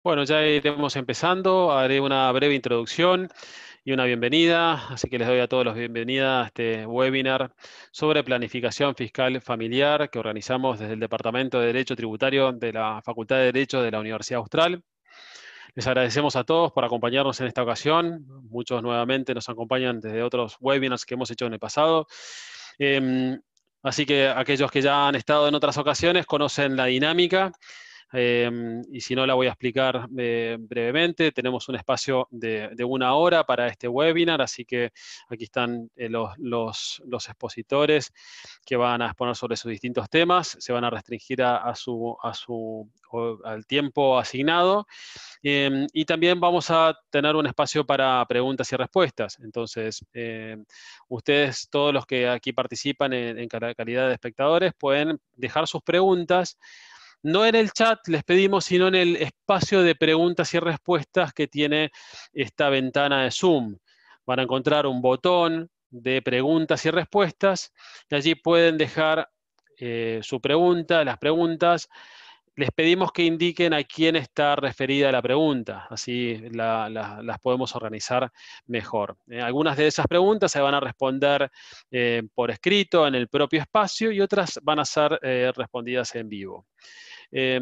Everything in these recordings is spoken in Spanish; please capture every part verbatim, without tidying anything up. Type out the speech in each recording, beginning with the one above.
Bueno, ya iremos empezando. Haré una breve introducción y una bienvenida, así que les doy a todos la bienvenida a este webinar sobre planificación fiscal familiar que organizamos desde el Departamento de Derecho Tributario de la Facultad de Derecho de la Universidad Austral. Les agradecemos a todos por acompañarnos en esta ocasión. Muchos nuevamente nos acompañan desde otros webinars que hemos hecho en el pasado. Eh, así que aquellos que ya han estado en otras ocasiones conocen la dinámica. Eh, y si no, la voy a explicar eh, brevemente. Tenemos un espacio de, de una hora para este webinar, así que aquí están eh, los, los, los expositores que van a exponer sobre sus distintos temas. Se van a restringir a, a su, a su, o, al tiempo asignado. Eh, y también vamos a tener un espacio para preguntas y respuestas. Entonces, eh, ustedes, todos los que aquí participan en, en calidad de espectadores, pueden dejar sus preguntas. No en el chat les pedimos, sino en el espacio de preguntas y respuestas que tiene esta ventana de Zoom. Van a encontrar un botón de preguntas y respuestas y allí pueden dejar eh, su pregunta, las preguntas. Les pedimos que indiquen a quién está referida la pregunta, así la, la, las podemos organizar mejor. Eh, algunas de esas preguntas se van a responder eh, por escrito en el propio espacio y otras van a ser eh, respondidas en vivo. Eh,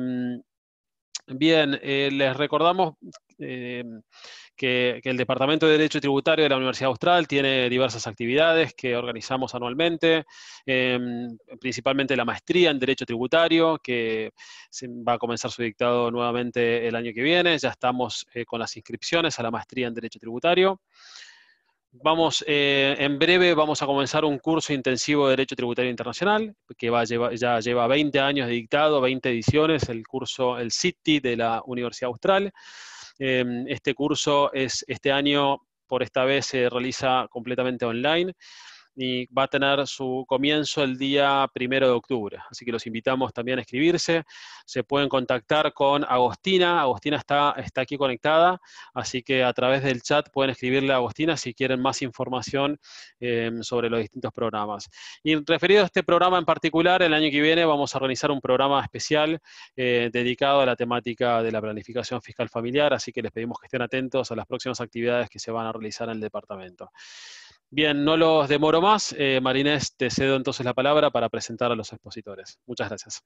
bien, eh, les recordamos eh, que, que el Departamento de Derecho Tributario de la Universidad Austral tiene diversas actividades que organizamos anualmente, eh, principalmente la maestría en Derecho Tributario, que se va a comenzar su dictado nuevamente el año que viene. Ya estamos eh, con las inscripciones a la maestría en Derecho Tributario. Vamos, eh, en breve vamos a comenzar un curso intensivo de Derecho Tributario Internacional, que va a llevar, ya lleva veinte años de dictado, veinte ediciones, el curso, el C I T I de la Universidad Austral. Eh, este curso es este año, por esta vez, se realiza completamente online y va a tener su comienzo el día primero de octubre. Así que los invitamos también a inscribirse. Se pueden contactar con Agostina. Agostina está, está aquí conectada, así que a través del chat pueden escribirle a Agostina si quieren más información eh, sobre los distintos programas. Y referido a este programa en particular, el año que viene vamos a organizar un programa especial eh, dedicado a la temática de la planificación fiscal familiar, así que les pedimos que estén atentos a las próximas actividades que se van a realizar en el departamento. Bien, no los demoro más. Eh, Marinés, te cedo entonces la palabra para presentar a los expositores. Muchas gracias.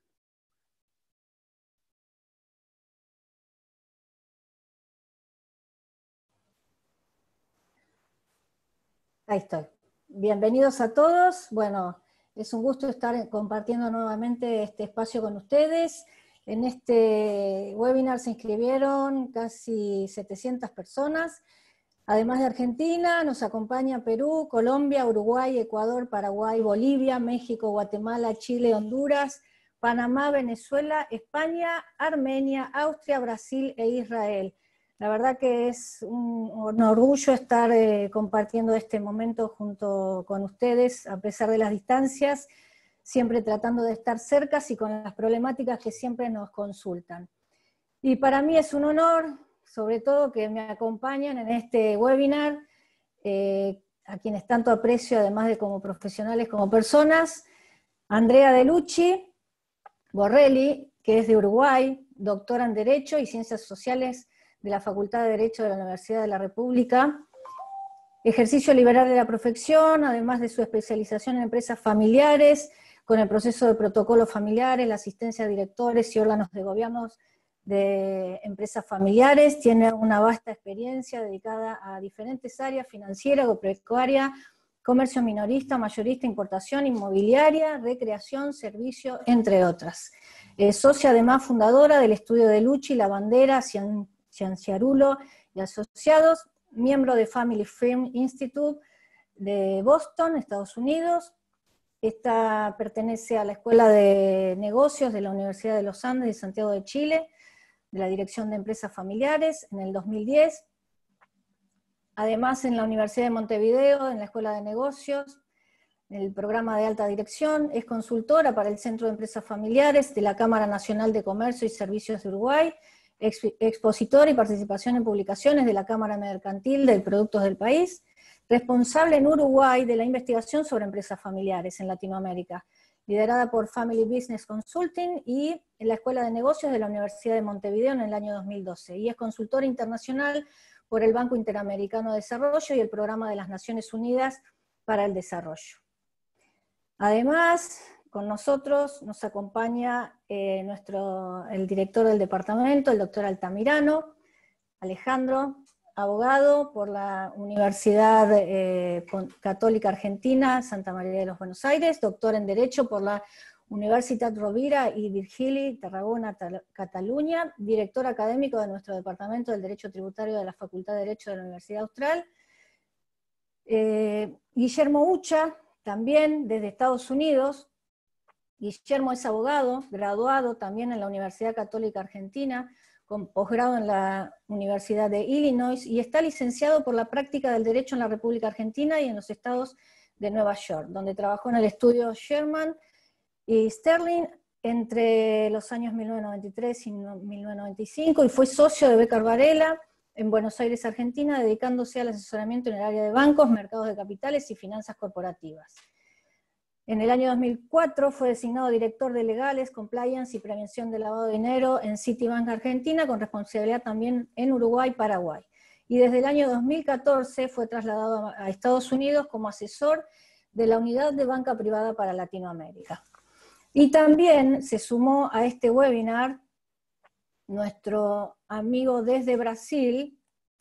Ahí estoy. Bienvenidos a todos. Bueno, es un gusto estar compartiendo nuevamente este espacio con ustedes. En este webinar se inscribieron casi setecientas personas. Además de Argentina, nos acompaña Perú, Colombia, Uruguay, Ecuador, Paraguay, Bolivia, México, Guatemala, Chile, Honduras, Panamá, Venezuela, España, Armenia, Austria, Brasil e Israel. La verdad que es un, un orgullo estar eh, compartiendo este momento junto con ustedes, a pesar de las distancias, siempre tratando de estar cercas y con las problemáticas que siempre nos consultan. Y para mí es un honor, sobre todo, que me acompañen en este webinar, eh, a quienes tanto aprecio, además de como profesionales, como personas, Andrea De Lucci Borrelli, que es de Uruguay, doctora en Derecho y Ciencias Sociales de la Facultad de Derecho de la Universidad de la República, ejercicio liberal de la profesión, además de su especialización en empresas familiares, con el proceso de protocolos familiares, la asistencia a directores y órganos de gobiernos de empresas familiares, tiene una vasta experiencia dedicada a diferentes áreas: financiera, agropecuaria, comercio minorista, mayorista, importación, inmobiliaria, recreación, servicio, entre otras. Eh, socia además fundadora del estudio de Lucci, La Bandera, Cianciarulo y Asociados, miembro de Family Firm Institute de Boston, Estados Unidos. Esta pertenece a la Escuela de Negocios de la Universidad de los Andes de Santiago de Chile, de la Dirección de Empresas Familiares, en el dos mil diez. Además, en la Universidad de Montevideo, en la Escuela de Negocios, en el programa de alta dirección, es consultora para el Centro de Empresas Familiares de la Cámara Nacional de Comercio y Servicios de Uruguay, expositora y participación en publicaciones de la Cámara Mercantil de Productos del País, responsable en Uruguay de la investigación sobre empresas familiares en Latinoamérica, liderada por Family Business Consulting y en la Escuela de Negocios de la Universidad de Montevideo en el año dos mil doce, y es consultora internacional por el Banco Interamericano de Desarrollo y el Programa de las Naciones Unidas para el Desarrollo. Además, con nosotros nos acompaña eh, nuestro, el director del departamento, el doctor Altamirano, Alejandro, abogado por la Universidad eh, Católica Argentina, Santa María de los Buenos Aires, doctor en Derecho por la Universitat Rovira i Virgili, Tarragona, Cataluña, director académico de nuestro Departamento del Derecho Tributario de la Facultad de Derecho de la Universidad Austral. Eh, Guillermo Ucha, también desde Estados Unidos. Guillermo es abogado, graduado también en la Universidad Católica Argentina, con posgrado en la Universidad de Illinois, y está licenciado por la práctica del derecho en la República Argentina y en los estados de Nueva York, donde trabajó en el estudio Sherman y Sterling entre los años mil novecientos noventa y tres y mil novecientos noventa y cinco, y fue socio de Becar Varela en Buenos Aires, Argentina, dedicándose al asesoramiento en el área de bancos, mercados de capitales y finanzas corporativas. En el año dos mil cuatro fue designado director de Legales, Compliance y Prevención del Lavado de Dinero en Citibank Argentina, con responsabilidad también en Uruguay y Paraguay. Y desde el año dos mil catorce fue trasladado a Estados Unidos como asesor de la Unidad de Banca Privada para Latinoamérica. Y también se sumó a este webinar nuestro amigo desde Brasil,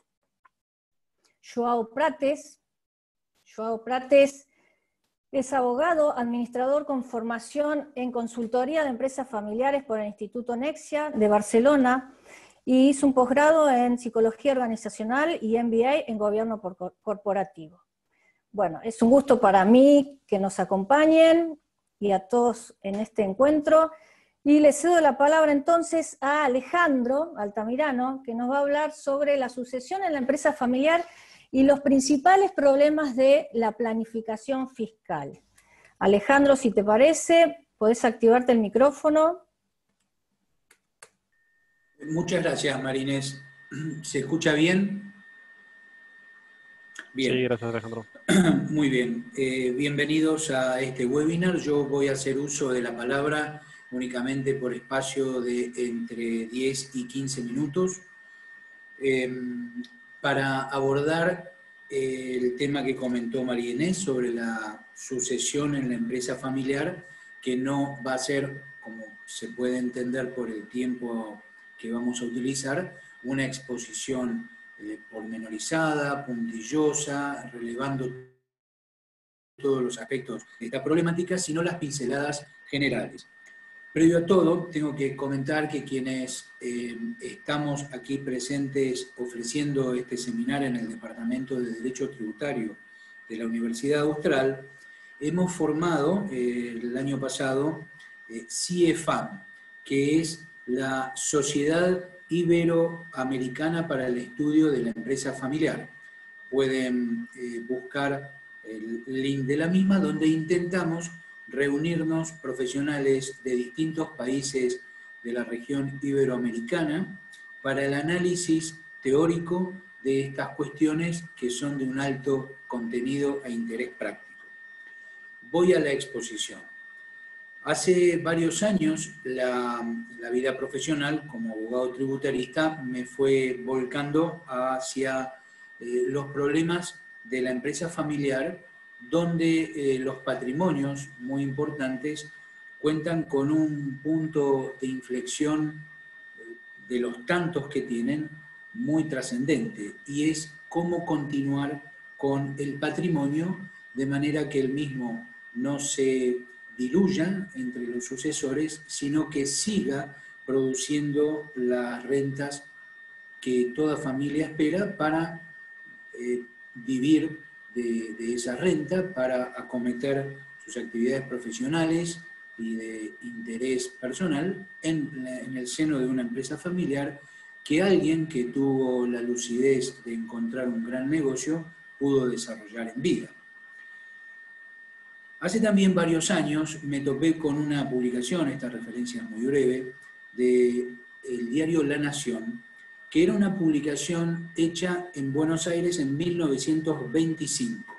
Joao Prates. Joao Prates es abogado, administrador con formación en consultoría de empresas familiares por el Instituto Nexia de Barcelona, y hizo un posgrado en psicología organizacional y M B A en gobierno corporativo. Bueno, es un gusto para mí que nos acompañen y a todos en este encuentro, y le cedo la palabra entonces a Alejandro Altamirano, que nos va a hablar sobre la sucesión en la empresa familiar y los principales problemas de la planificación fiscal. Alejandro, si te parece, podés activarte el micrófono. Muchas gracias, Marinés. ¿Se escucha bien? Bien. Sí, gracias, Alejandro. Muy bien. Eh, bienvenidos a este webinar. Yo voy a hacer uso de la palabra únicamente por espacio de entre diez y quince minutos. Eh, para abordar eh, el tema que comentó María Inés sobre la sucesión en la empresa familiar, que no va a ser, como se puede entender por el tiempo que vamos a utilizar, una exposición eh, pormenorizada, puntillosa, relevando todos los aspectos de esta problemática, sino las pinceladas generales. Previo a todo, tengo que comentar que quienes eh, estamos aquí presentes ofreciendo este seminario en el Departamento de Derecho Tributario de la Universidad Austral, hemos formado eh, el año pasado eh, C I E F A M, que es la Sociedad Iberoamericana para el Estudio de la Empresa Familiar. Pueden eh, buscar el link de la misma, donde intentamos reunirnos profesionales de distintos países de la región iberoamericana para el análisis teórico de estas cuestiones que son de un alto contenido e interés práctico. Voy a la exposición. Hace varios años la, la vida profesional como abogado tributarista me fue volcando hacia eh, los problemas de la empresa familiar, donde eh, los patrimonios muy importantes cuentan con un punto de inflexión de los tantos que tienen muy trascendente, y es cómo continuar con el patrimonio de manera que el mismo no se diluya entre los sucesores, sino que siga produciendo las rentas que toda familia espera para eh, vivir de, de esa renta, para acometer sus actividades profesionales y de interés personal en, la, en el seno de una empresa familiar que alguien que tuvo la lucidez de encontrar un gran negocio pudo desarrollar en vida. Hace también varios años me topé con una publicación, esta referencia es muy breve, del diario La Nación, que era una publicación hecha en Buenos Aires en mil novecientos veinticinco.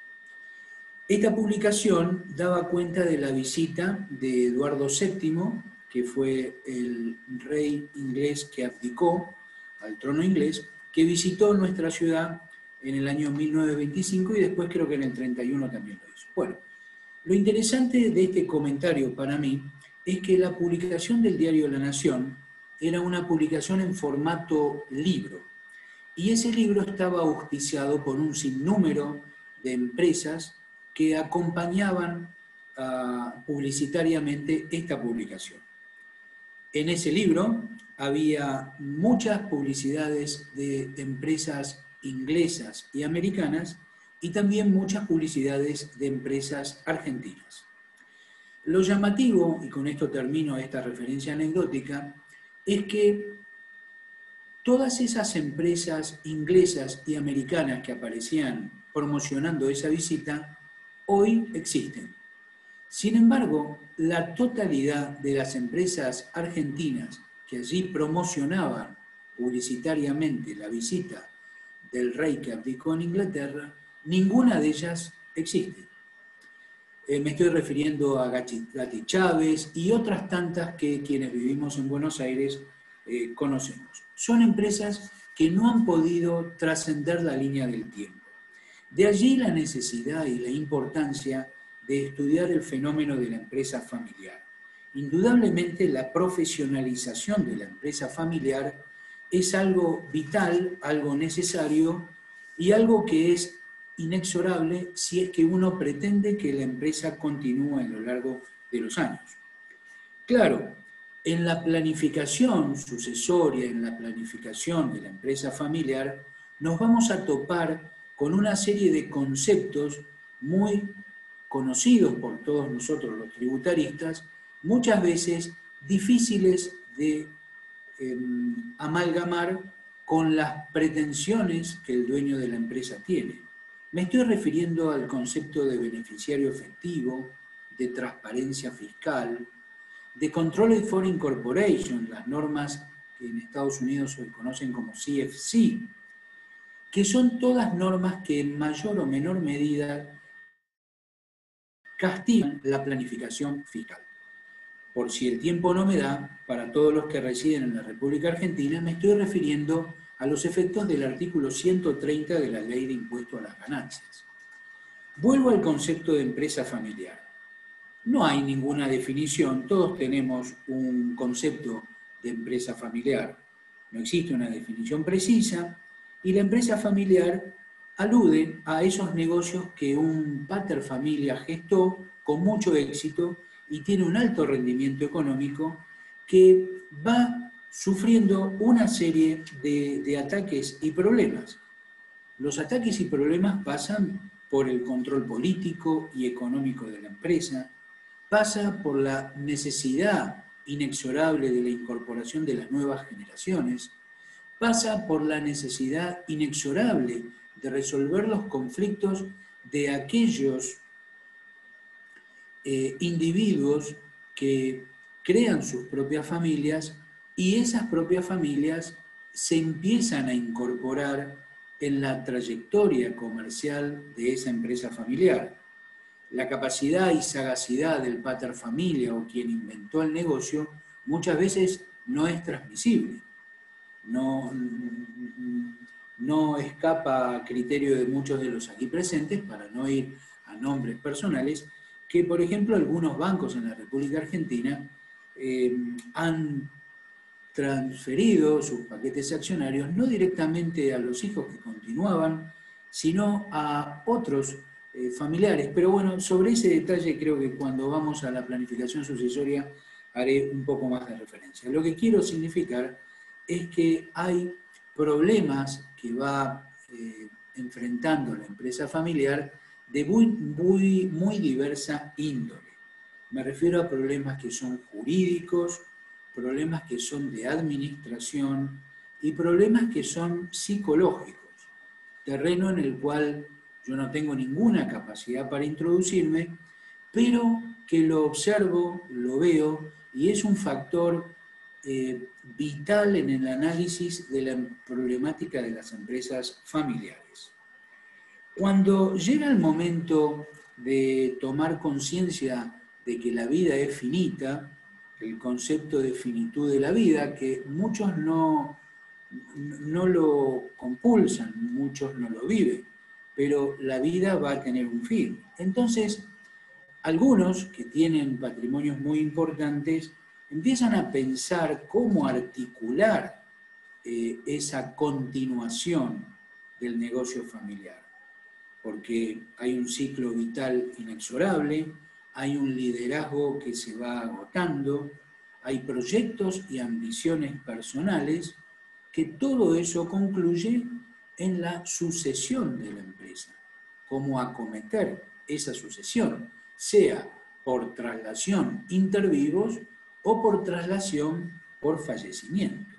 Esta publicación daba cuenta de la visita de Eduardo séptimo, que fue el rey inglés que abdicó al trono inglés, que visitó nuestra ciudad en el año mil novecientos veinticinco y después creo que en el treinta y uno también lo hizo. Bueno, lo interesante de este comentario para mí es que la publicación del diario La Nación era una publicación en formato libro, y ese libro estaba auspiciado por un sinnúmero de empresas que acompañaban uh, publicitariamente esta publicación. En ese libro había muchas publicidades de empresas inglesas y americanas y también muchas publicidades de empresas argentinas. Lo llamativo, y con esto termino esta referencia anecdótica, es que todas esas empresas inglesas y americanas que aparecían promocionando esa visita, hoy existen. Sin embargo, la totalidad de las empresas argentinas que allí promocionaban publicitariamente la visita del rey que abdicó en Inglaterra, ninguna de ellas existe. Eh, me estoy refiriendo a Gatti Chávez y otras tantas que quienes vivimos en Buenos Aires eh, conocemos. Son empresas que no han podido trascender la línea del tiempo. De allí la necesidad y la importancia de estudiar el fenómeno de la empresa familiar. Indudablemente la profesionalización de la empresa familiar es algo vital, algo necesario y algo que es inexorable si es que uno pretende que la empresa continúe a lo largo de los años. Claro, en la planificación sucesoria, en la planificación de la empresa familiar, nos vamos a topar con una serie de conceptos muy conocidos por todos nosotros los tributaristas, muchas veces difíciles de eh, amalgamar con las pretensiones que el dueño de la empresa tiene. Me estoy refiriendo al concepto de beneficiario efectivo, de transparencia fiscal, de Controlled Foreign Corporation, las normas que en Estados Unidos se conocen como C F C, que son todas normas que en mayor o menor medida castigan la planificación fiscal. Por si el tiempo no me da, para todos los que residen en la República Argentina, me estoy refiriendo a los efectos del artículo ciento treinta de la Ley de Impuesto a las Ganancias. Vuelvo al concepto de empresa familiar. No hay ninguna definición, todos tenemos un concepto de empresa familiar. No existe una definición precisa y la empresa familiar alude a esos negocios que un pater familia gestó con mucho éxito y tiene un alto rendimiento económico que va sufriendo una serie de, de ataques y problemas. Los ataques y problemas pasan por el control político y económico de la empresa, pasa por la necesidad inexorable de la incorporación de las nuevas generaciones, pasa por la necesidad inexorable de resolver los conflictos de aquellos eh, individuos que crean sus propias familias y esas propias familias se empiezan a incorporar en la trayectoria comercial de esa empresa familiar. La capacidad y sagacidad del pater familia o quien inventó el negocio muchas veces no es transmisible. No, no escapa a criterio de muchos de los aquí presentes, para no ir a nombres personales, que por ejemplo algunos bancos en la República Argentina eh, han transferido sus paquetes accionarios no directamente a los hijos que continuaban, sino a otros eh, familiares. Pero bueno, sobre ese detalle creo que cuando vamos a la planificación sucesoria haré un poco más de referencia. Lo que quiero significar es que hay problemas que va eh, enfrentando la empresa familiar de muy, muy, muy diversa índole. Me refiero a problemas que son jurídicos, problemas que son de administración y problemas que son psicológicos, terreno en el cual yo no tengo ninguna capacidad para introducirme, pero que lo observo, lo veo y es un factor eh, vital en el análisis de la problemática de las empresas familiares. Cuando llega el momento de tomar conciencia de que la vida es finita, el concepto de finitud de la vida, que muchos no, no lo compulsan, muchos no lo viven, pero la vida va a tener un fin. Entonces, algunos que tienen patrimonios muy importantes empiezan a pensar cómo articular eh, esa continuación del negocio familiar, porque hay un ciclo vital inexorable, hay un liderazgo que se va agotando, hay proyectos y ambiciones personales, que todo eso concluye en la sucesión de la empresa, cómo acometer esa sucesión, sea por traslación inter vivos o por traslación por fallecimiento.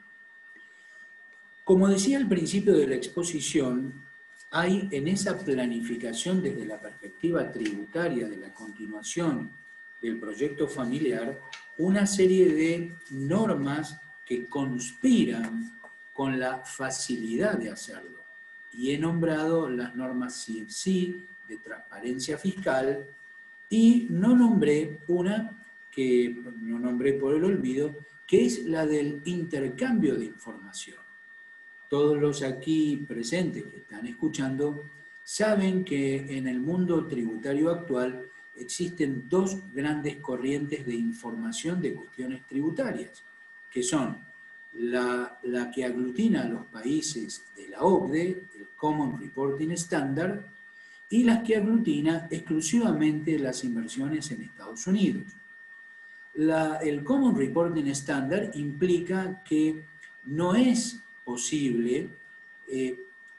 Como decía al principio de la exposición, hay en esa planificación desde la perspectiva tributaria de la continuación del proyecto familiar una serie de normas que conspiran con la facilidad de hacerlo. Y he nombrado las normas C F C de transparencia fiscal y no nombré una que no nombré por el olvido, que es la del intercambio de información. Todos los aquí presentes que están escuchando saben que en el mundo tributario actual existen dos grandes corrientes de información de cuestiones tributarias, que son la, la que aglutina a los países de la O C D E, el Common Reporting Standard, y las que aglutina exclusivamente las inversiones en Estados Unidos. La, el Common Reporting Standard implica que no es posible eh,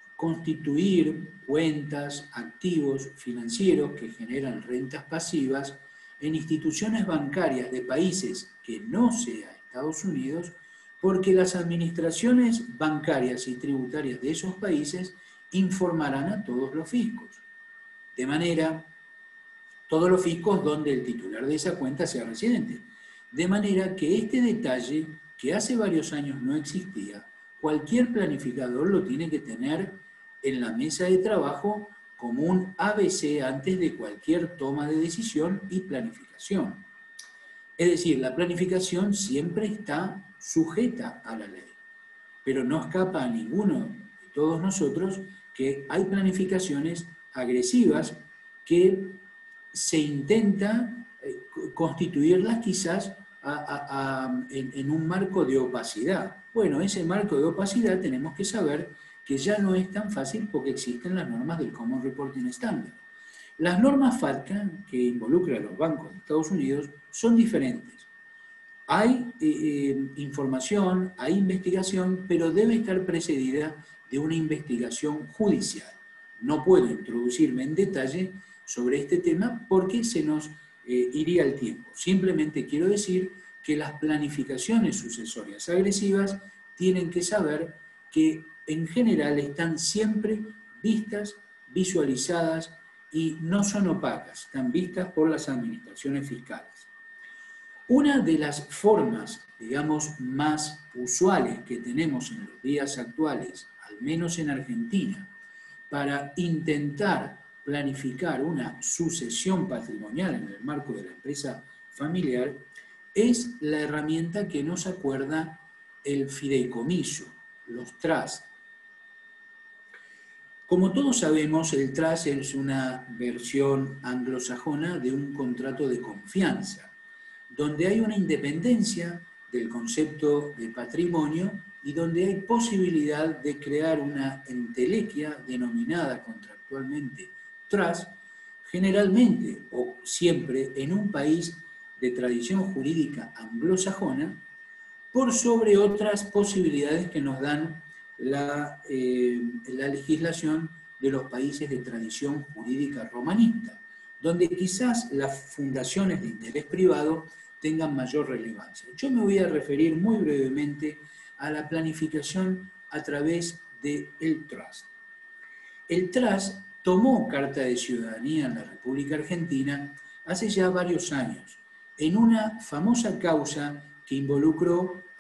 constituir cuentas, activos financieros que generan rentas pasivas en instituciones bancarias de países que no sea Estados Unidos, porque las administraciones bancarias y tributarias de esos países informarán a todos los fiscos. De manera, todos los fiscos donde el titular de esa cuenta sea residente. De manera que este detalle, que hace varios años no existía, cualquier planificador lo tiene que tener en la mesa de trabajo como un A B C antes de cualquier toma de decisión y planificación. Es decir, la planificación siempre está sujeta a la ley, pero no escapa a ninguno de todos nosotros que hay planificaciones agresivas que se intenta constituirlas quizás a, a, a, en, en un marco de opacidad. Bueno, ese marco de opacidad tenemos que saber que ya no es tan fácil porque existen las normas del Common Reporting Standard. Las normas FATCA, que involucran a los bancos de Estados Unidos, son diferentes. Hay eh, información, hay investigación, pero debe estar precedida de una investigación judicial. No puedo introducirme en detalle sobre este tema porque se nos eh, iría el tiempo. Simplemente quiero decir que las planificaciones sucesorias agresivas tienen que saber que en general están siempre vistas, visualizadas y no son opacas, están vistas por las administraciones fiscales. Una de las formas, digamos, más usuales que tenemos en los días actuales, al menos en Argentina, para intentar planificar una sucesión patrimonial en el marco de la empresa familiar, es la herramienta que nos acuerda el fideicomiso, los trusts. Como todos sabemos, el trust es una versión anglosajona de un contrato de confianza, donde hay una independencia del concepto de patrimonio y donde hay posibilidad de crear una entelequia denominada contractualmente trust, generalmente o siempre en un país de tradición jurídica anglosajona, por sobre otras posibilidades que nos dan la, eh, la legislación de los países de tradición jurídica romanista, donde quizás las fundaciones de interés privado tengan mayor relevancia. Yo me voy a referir muy brevemente a la planificación a través del trust. El trust tomó carta de ciudadanía en la República Argentina hace ya varios años, en una famosa causa que involucró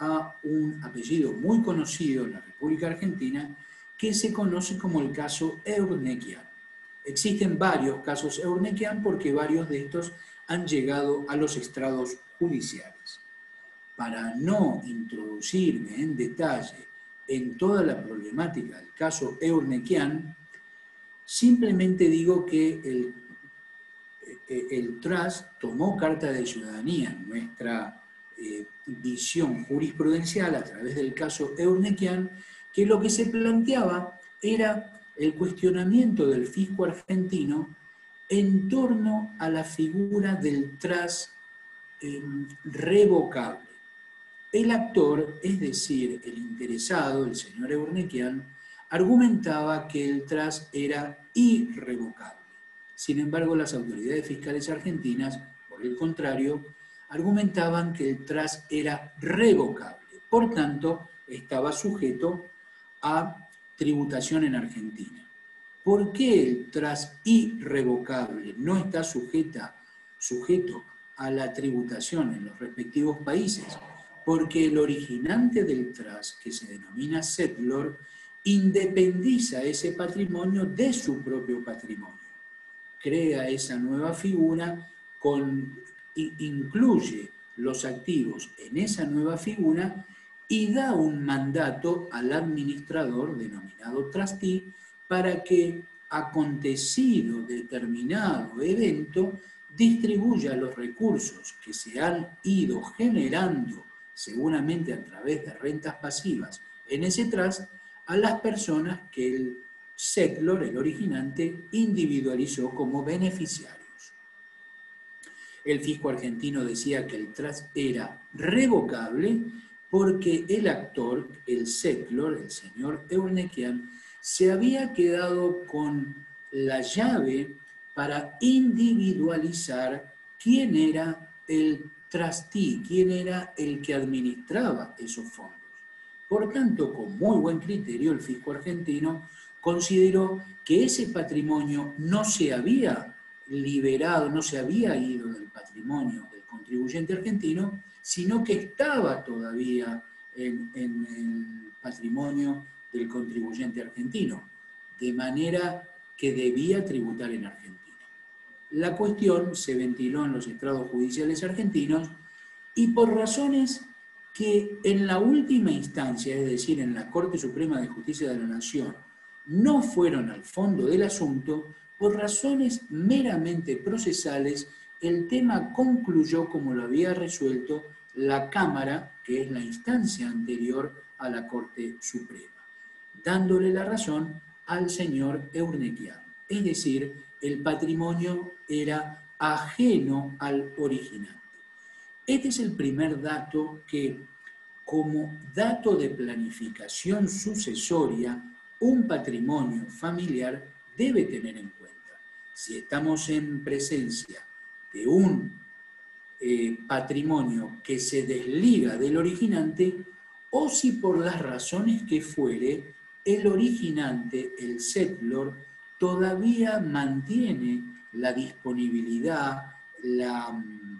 a un apellido muy conocido en la República Argentina que se conoce como el caso Eurnequian. Existen varios casos Eurnequian porque varios de estos han llegado a los estrados judiciales. Para no introducirme en detalle en toda la problemática del caso Eurnequian, simplemente digo que el, el T R A S tomó carta de ciudadanía en nuestra eh, visión jurisprudencial a través del caso Eurnequian, que lo que se planteaba era el cuestionamiento del fisco argentino en torno a la figura del T R A S eh, revocable. El actor, es decir, el interesado, el señor Eurnequian, argumentaba que el T R A S era irrevocable. Sin embargo, las autoridades fiscales argentinas, por el contrario, argumentaban que el T R A S era revocable. Por tanto, estaba sujeto a tributación en Argentina. ¿Por qué el T R A S irrevocable no está sujeta, sujeto a la tributación en los respectivos países? Porque el originante del T R A S, que se denomina settlor, independiza ese patrimonio de su propio patrimonio. Crea esa nueva figura, con, incluye los activos en esa nueva figura y da un mandato al administrador, denominado trustee, para que, acontecido determinado evento, distribuya los recursos que se han ido generando seguramente a través de rentas pasivas en ese T R A S, a las personas que el settlor, el originante, individualizó como beneficiarios. El fisco argentino decía que el T R A S era revocable porque el actor, el settlor, el señor Eurnequian, se había quedado con la llave para individualizar quién era el trustee, quién era el que administraba esos fondos. Por tanto, con muy buen criterio, el fisco argentino consideró que ese patrimonio no se había liberado, no se había ido del patrimonio del contribuyente argentino, sino que estaba todavía en, en el patrimonio del contribuyente argentino, de manera que debía tributar en Argentina. La cuestión se ventiló en los estrados judiciales argentinos y por razones que en la última instancia, es decir, en la Corte Suprema de Justicia de la Nación, no fueron al fondo del asunto, por razones meramente procesales, el tema concluyó como lo había resuelto la Cámara, que es la instancia anterior a la Corte Suprema, dándole la razón al señor Eurnequian. Es decir, el patrimonio era ajeno al originante. Este es el primer dato que, como dato de planificación sucesoria, un patrimonio familiar debe tener en cuenta. Si estamos en presencia de un eh, patrimonio que se desliga del originante, o si por las razones que fuere, el originante, el settlor, todavía mantiene la disponibilidad, la um,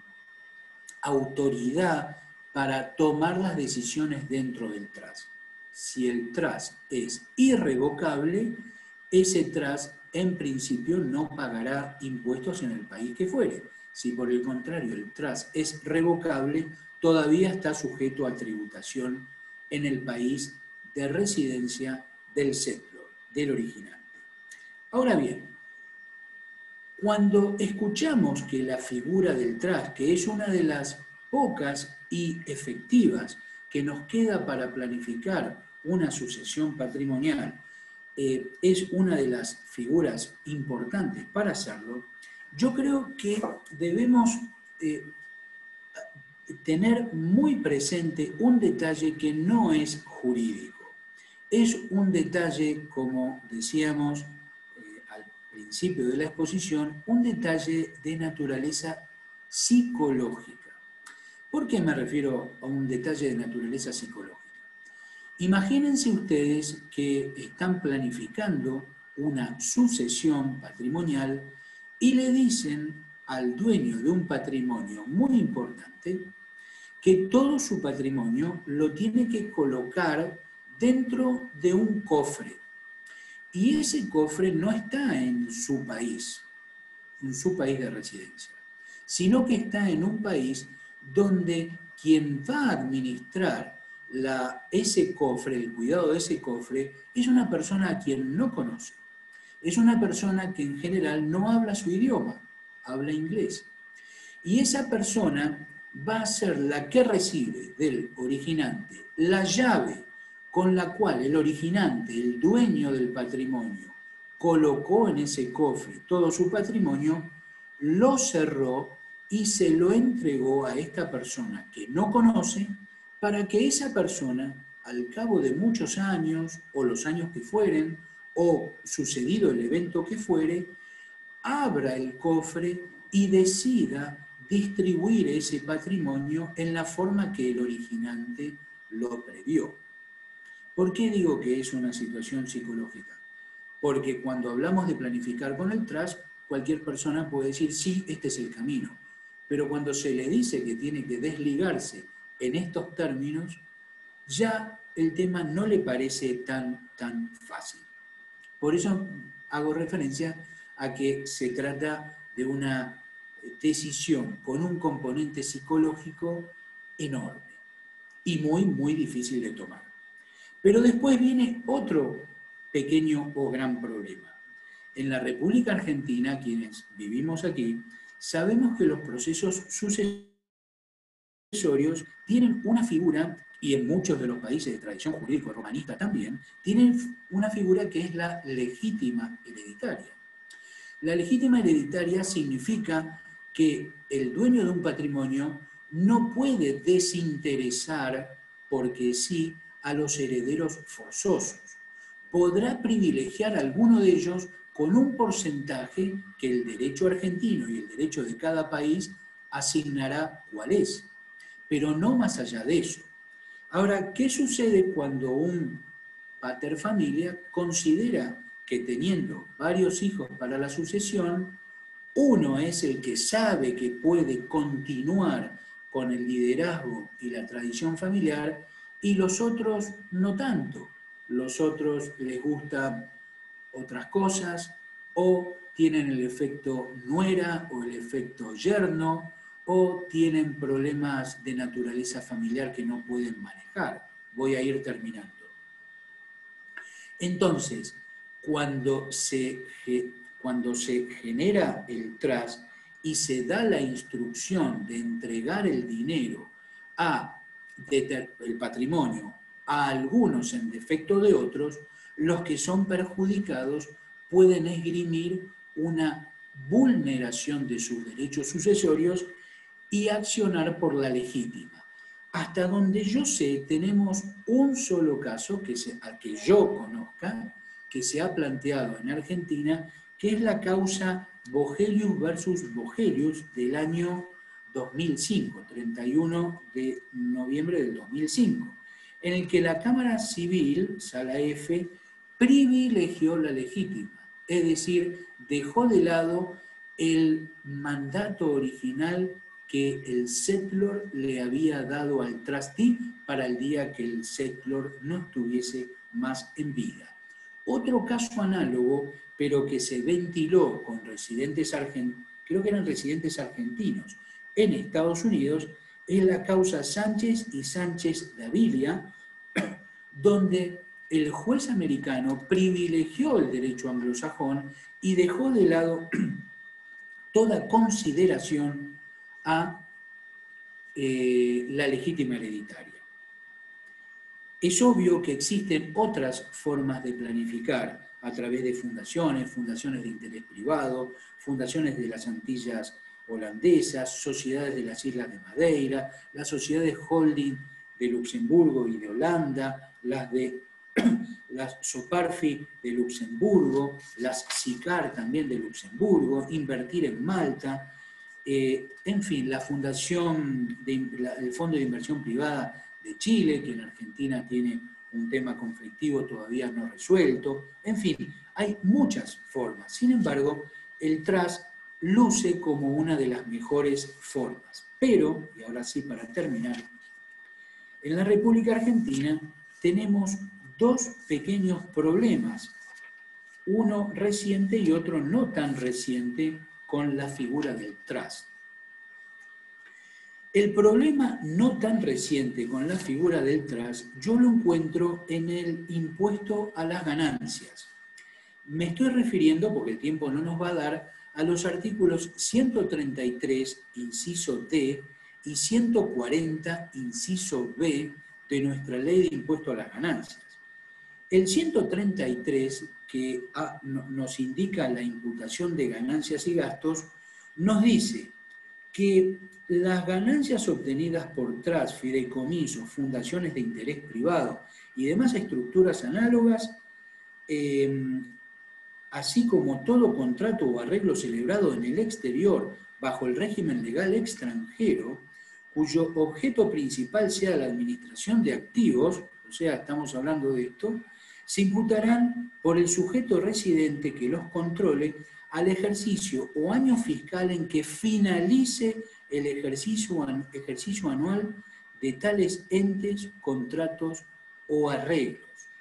autoridad para tomar las decisiones dentro del T R A S. Si el T R A S es irrevocable, ese T R A S en principio no pagará impuestos en el país que fuere. Si por el contrario el T R A S es revocable, todavía está sujeto a tributación en el país de residencia del settlor, del originante. Ahora bien, cuando escuchamos que la figura del T R A S, que es una de las pocas y efectivas que nos queda para planificar una sucesión patrimonial, eh, es una de las figuras importantes para hacerlo, yo creo que debemos eh, tener muy presente un detalle que no es jurídico. Es un detalle, como decíamos eh, al principio de la exposición, un detalle de naturaleza psicológica. ¿Por qué me refiero a un detalle de naturaleza psicológica? Imagínense ustedes que están planificando una sucesión patrimonial y le dicen al dueño de un patrimonio muy importante que todo su patrimonio lo tiene que colocar dentro de un cofre. Y ese cofre no está en su país, en su país de residencia, sino que está en un país donde quien va a administrar la, ese cofre, el cuidado de ese cofre, es una persona a quien no conoce. Es una persona que en general no habla su idioma, habla inglés. Y esa persona va a ser la que recibe del originante la llave con la cual el originante, el dueño del patrimonio, colocó en ese cofre todo su patrimonio, lo cerró y se lo entregó a esta persona que no conoce, para que esa persona, al cabo de muchos años, o los años que fueren, o sucedido el evento que fuere, abra el cofre y decida distribuir ese patrimonio en la forma que el originante lo previó. ¿Por qué digo que es una situación psicológica? Porque cuando hablamos de planificar con el trust, cualquier persona puede decir, sí, este es el camino. Pero cuando se le dice que tiene que desligarse en estos términos, ya el tema no le parece tan, tan fácil. Por eso hago referencia a que se trata de una decisión con un componente psicológico enorme y muy, muy difícil de tomar. Pero después viene otro pequeño o gran problema. En la República Argentina, quienes vivimos aquí, sabemos que los procesos sucesorios tienen una figura, y en muchos de los países de tradición jurídico-romanista también, tienen una figura que es la legítima hereditaria. La legítima hereditaria significa que el dueño de un patrimonio no puede desinteresar, porque sí, a los herederos forzosos. Podrá privilegiar a alguno de ellos con un porcentaje que el derecho argentino y el derecho de cada país asignará cuál es, pero no más allá de eso. Ahora, ¿qué sucede cuando un paterfamilia considera que teniendo varios hijos para la sucesión, uno es el que sabe que puede continuar con el liderazgo y la tradición familiar y los otros no tanto? Los otros les gustan otras cosas o tienen el efecto nuera o el efecto yerno o tienen problemas de naturaleza familiar que no pueden manejar. Voy a ir terminando. Entonces, cuando se, cuando se genera el trust y se da la instrucción de entregar el dinero a el patrimonio a algunos en defecto de otros, los que son perjudicados pueden esgrimir una vulneración de sus derechos sucesorios y accionar por la legítima. Hasta donde yo sé, tenemos un solo caso, que se, al que yo conozca, que se ha planteado en Argentina, que es la causa Vogelius versus Vogelius del año dos mil cinco, treinta y uno de noviembre del dos mil cinco, en el que la Cámara Civil, Sala F, privilegió la legítima, es decir, dejó de lado el mandato original que el settlor le había dado al trustee para el día que el settlor no estuviese más en vida. Otro caso análogo, pero que se ventiló con residentes argentinos, creo que eran residentes argentinos, en Estados Unidos, es la causa Sánchez y Sánchez Davilia, donde el juez americano privilegió el derecho anglosajón y dejó de lado toda consideración a eh, la legítima hereditaria. Es obvio que existen otras formas de planificar a través de fundaciones, fundaciones de interés privado, fundaciones de las Antillas holandesas, sociedades de las Islas de Madeira, las sociedades holding de Luxemburgo y de Holanda, las de las SOPARFI de Luxemburgo, las SICAR también de Luxemburgo, Invertir en Malta, eh, en fin, la fundación, de, la, el Fondo de Inversión Privada de Chile, que en Argentina tiene un tema conflictivo todavía no resuelto, en fin, hay muchas formas. Sin embargo, el trust luce como una de las mejores formas. Pero, y ahora sí para terminar, en la República Argentina tenemos dos pequeños problemas, uno reciente y otro no tan reciente, con la figura del trust. El problema no tan reciente con la figura del trust, yo lo encuentro en el impuesto a las ganancias. Me estoy refiriendo, porque el tiempo no nos va a dar, a los artículos ciento treinta y tres, inciso D, y ciento cuarenta, inciso B, de nuestra ley de impuesto a las ganancias. El ciento treinta y tres, que nos indica la imputación de ganancias y gastos, nos dice que las ganancias obtenidas por trust, fideicomisos, fundaciones de interés privado y demás estructuras análogas, eh, así como todo contrato o arreglo celebrado en el exterior bajo el régimen legal extranjero, cuyo objeto principal sea la administración de activos, o sea, estamos hablando de esto, se imputarán por el sujeto residente que los controle al ejercicio o año fiscal en que finalice el ejercicio, ejercicio anual de tales entes, contratos o arreglos.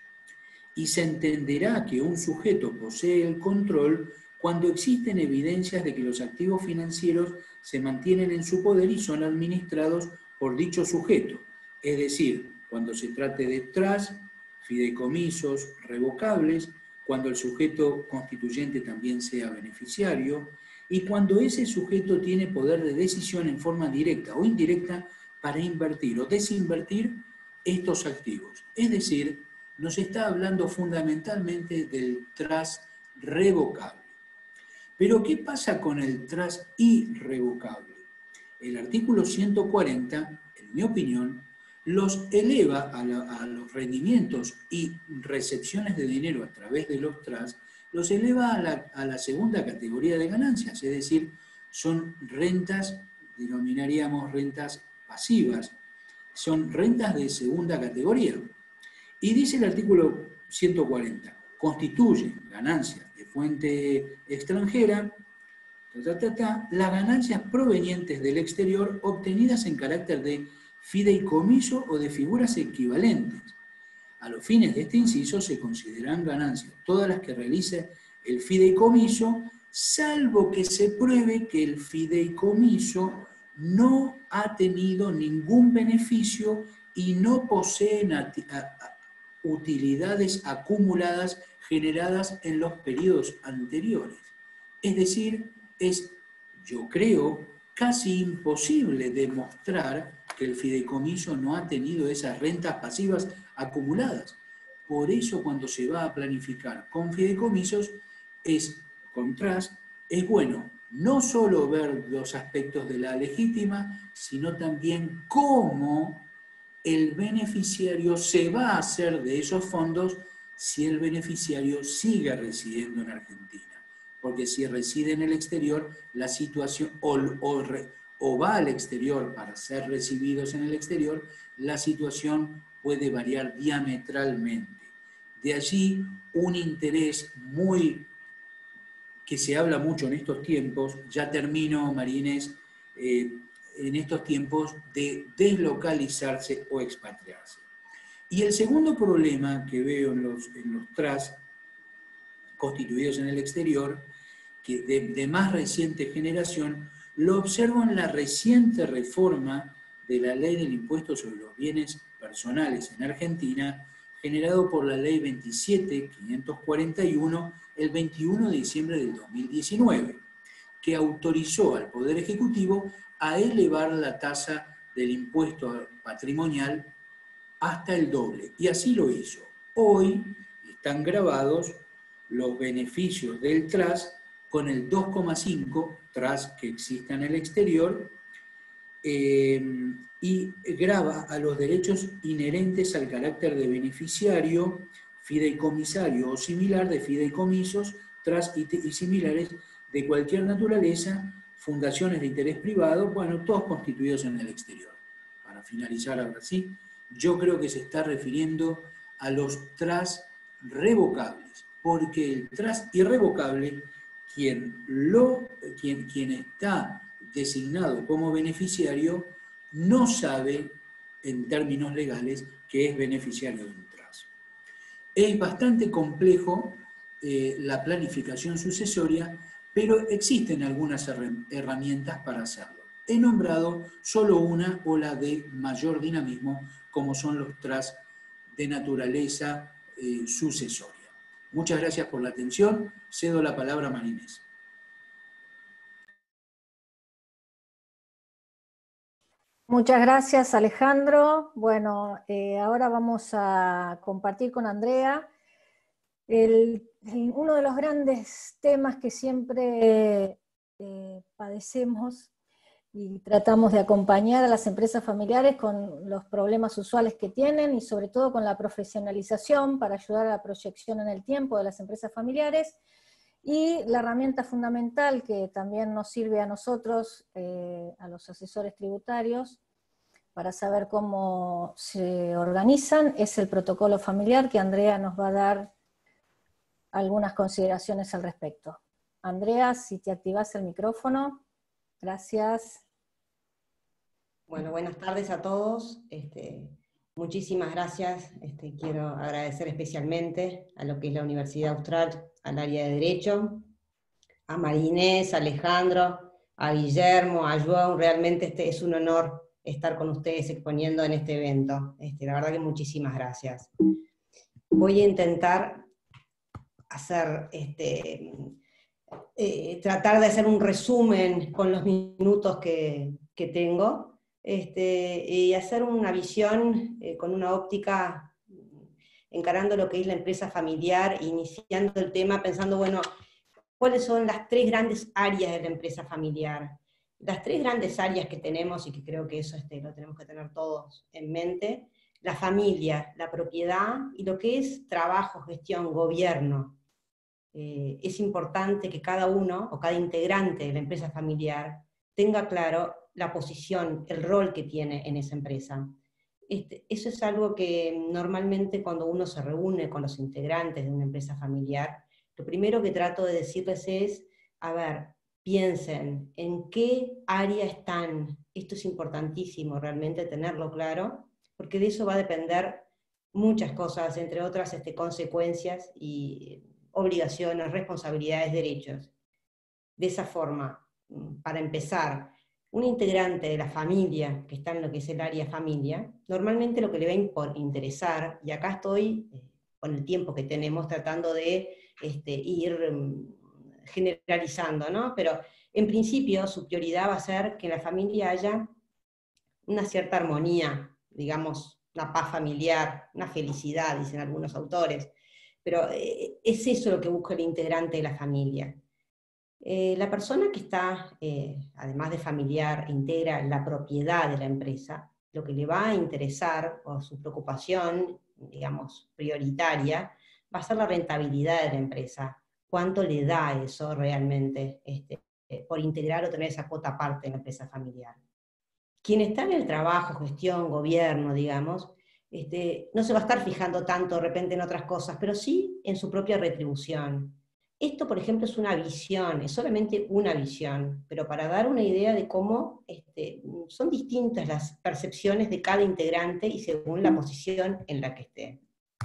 Y se entenderá que un sujeto posee el control cuando existen evidencias de que los activos financieros se mantienen en su poder y son administrados por dicho sujeto, es decir, cuando se trate de trust, fideicomisos revocables, cuando el sujeto constituyente también sea beneficiario, y cuando ese sujeto tiene poder de decisión en forma directa o indirecta para invertir o desinvertir estos activos. Es decir, nos está hablando fundamentalmente del trust revocable. Pero, ¿qué pasa con el trust irrevocable? El artículo ciento cuarenta, en mi opinión, los eleva a, la, a los rendimientos y recepciones de dinero a través de los trusts, los eleva a la, a la segunda categoría de ganancias, es decir, son rentas, denominaríamos rentas pasivas, son rentas de segunda categoría. Y dice el artículo ciento cuarenta, constituye ganancias de fuente extranjera, ta, ta, ta, las ganancias provenientes del exterior obtenidas en carácter de fideicomiso o de figuras equivalentes. A los fines de este inciso se consideran ganancias todas las que realice el fideicomiso, salvo que se pruebe que el fideicomiso no ha tenido ningún beneficio y no posee utilidades acumuladas generadas en los periodos anteriores. Es decir, es, yo creo, casi imposible demostrar que el fideicomiso no ha tenido esas rentas pasivas acumuladas. Por eso, cuando se va a planificar con fideicomisos, es, con trust, es bueno no solo ver los aspectos de la legítima, sino también cómo el beneficiario se va a hacer de esos fondos si el beneficiario sigue residiendo en Argentina. Porque si reside en el exterior, la situación, o, o, o va al exterior para ser recibidos en el exterior, la situación puede variar diametralmente. De allí un interés muy, que se habla mucho en estos tiempos, ya termino, María Inés, eh, en estos tiempos de deslocalizarse o expatriarse. Y el segundo problema que veo en los, en los trusts constituidos en el exterior, que de, de más reciente generación, lo observo en la reciente reforma de la ley del impuesto sobre los bienes personales en Argentina, generado por la ley veintisiete mil quinientos cuarenta y uno el veintiuno de diciembre del dos mil diecinueve, que autorizó al Poder Ejecutivo a elevar la tasa del impuesto patrimonial hasta el doble, y así lo hizo. Hoy están grabados los beneficios del trust con el dos coma cinco, trust que exista en el exterior, eh, y grava a los derechos inherentes al carácter de beneficiario, fideicomisario o similar de fideicomisos, trust y, y similares de cualquier naturaleza, fundaciones de interés privado, bueno, todos constituidos en el exterior. Para finalizar ahora sí, yo creo que se está refiriendo a los trust revocables, porque el trust irrevocable quien, lo, quien, quien está designado como beneficiario no sabe, en términos legales, que es beneficiario de un trust. Es bastante complejo eh, la planificación sucesoria, pero existen algunas herramientas para hacerlo. He nombrado solo una o la de mayor dinamismo, como son los trusts de naturaleza eh, sucesoria. Muchas gracias por la atención. Cedo la palabra a Marinés. Muchas gracias, Alejandro. Bueno, eh, ahora vamos a compartir con Andrea el, el, uno de los grandes temas que siempre eh, padecemos y tratamos de acompañar a las empresas familiares con los problemas usuales que tienen y sobre todo con la profesionalización para ayudar a la proyección en el tiempo de las empresas familiares. Y la herramienta fundamental que también nos sirve a nosotros, eh, a los asesores tributarios, para saber cómo se organizan, es el protocolo familiar, que Andrea nos va a dar algunas consideraciones al respecto. Andrea, si te activas el micrófono. Gracias. Bueno, buenas tardes a todos. Este, muchísimas gracias. Este, quiero agradecer especialmente a lo que es la Universidad Austral, al área de Derecho, a Marinés, a Alejandro, a Guillermo, a João. Realmente este es un honor estar con ustedes exponiendo en este evento. Este, la verdad que muchísimas gracias. Voy a intentar hacer, este, eh, tratar de hacer un resumen con los minutos que, que tengo, este, y hacer una visión eh, con una óptica, encarando lo que es la empresa familiar, iniciando el tema pensando, bueno, ¿cuáles son las tres grandes áreas de la empresa familiar? Las tres grandes áreas que tenemos, y que creo que eso este, lo tenemos que tener todos en mente: la familia, la propiedad y lo que es trabajo, gestión, gobierno. Eh, es importante que cada uno o cada integrante de la empresa familiar tenga claro la posición, el rol que tiene en esa empresa. Este, eso es algo que normalmente cuando uno se reúne con los integrantes de una empresa familiar, lo primero que trato de decirles es, a ver, piensen en qué área están. Esto es importantísimo realmente tenerlo claro, porque de eso va a depender muchas cosas, entre otras este, consecuencias y obligaciones, responsabilidades, derechos. De esa forma, para empezar, un integrante de la familia, que está en lo que es el área familia, normalmente lo que le va a interesar, y acá estoy eh, con el tiempo que tenemos tratando de este, ir um, generalizando, ¿no? Pero en principio su prioridad va a ser que en la familia haya una cierta armonía, digamos, una paz familiar, una felicidad, dicen algunos autores. Pero eh, es eso lo que busca el integrante de la familia. Eh, la persona que está, eh, además de familiar, integra la propiedad de la empresa, lo que le va a interesar, o su preocupación, digamos, prioritaria, va a ser la rentabilidad de la empresa. ¿Cuánto le da eso realmente este, eh, por integrar o tener esa cuota aparte en la empresa familiar? Quien está en el trabajo, gestión, gobierno, digamos, Este, no se va a estar fijando tanto de repente en otras cosas, pero sí en su propia retribución. Esto, por ejemplo, es una visión, es solamente una visión, pero para dar una idea de cómo este, son distintas las percepciones de cada integrante y según la posición en la que esté.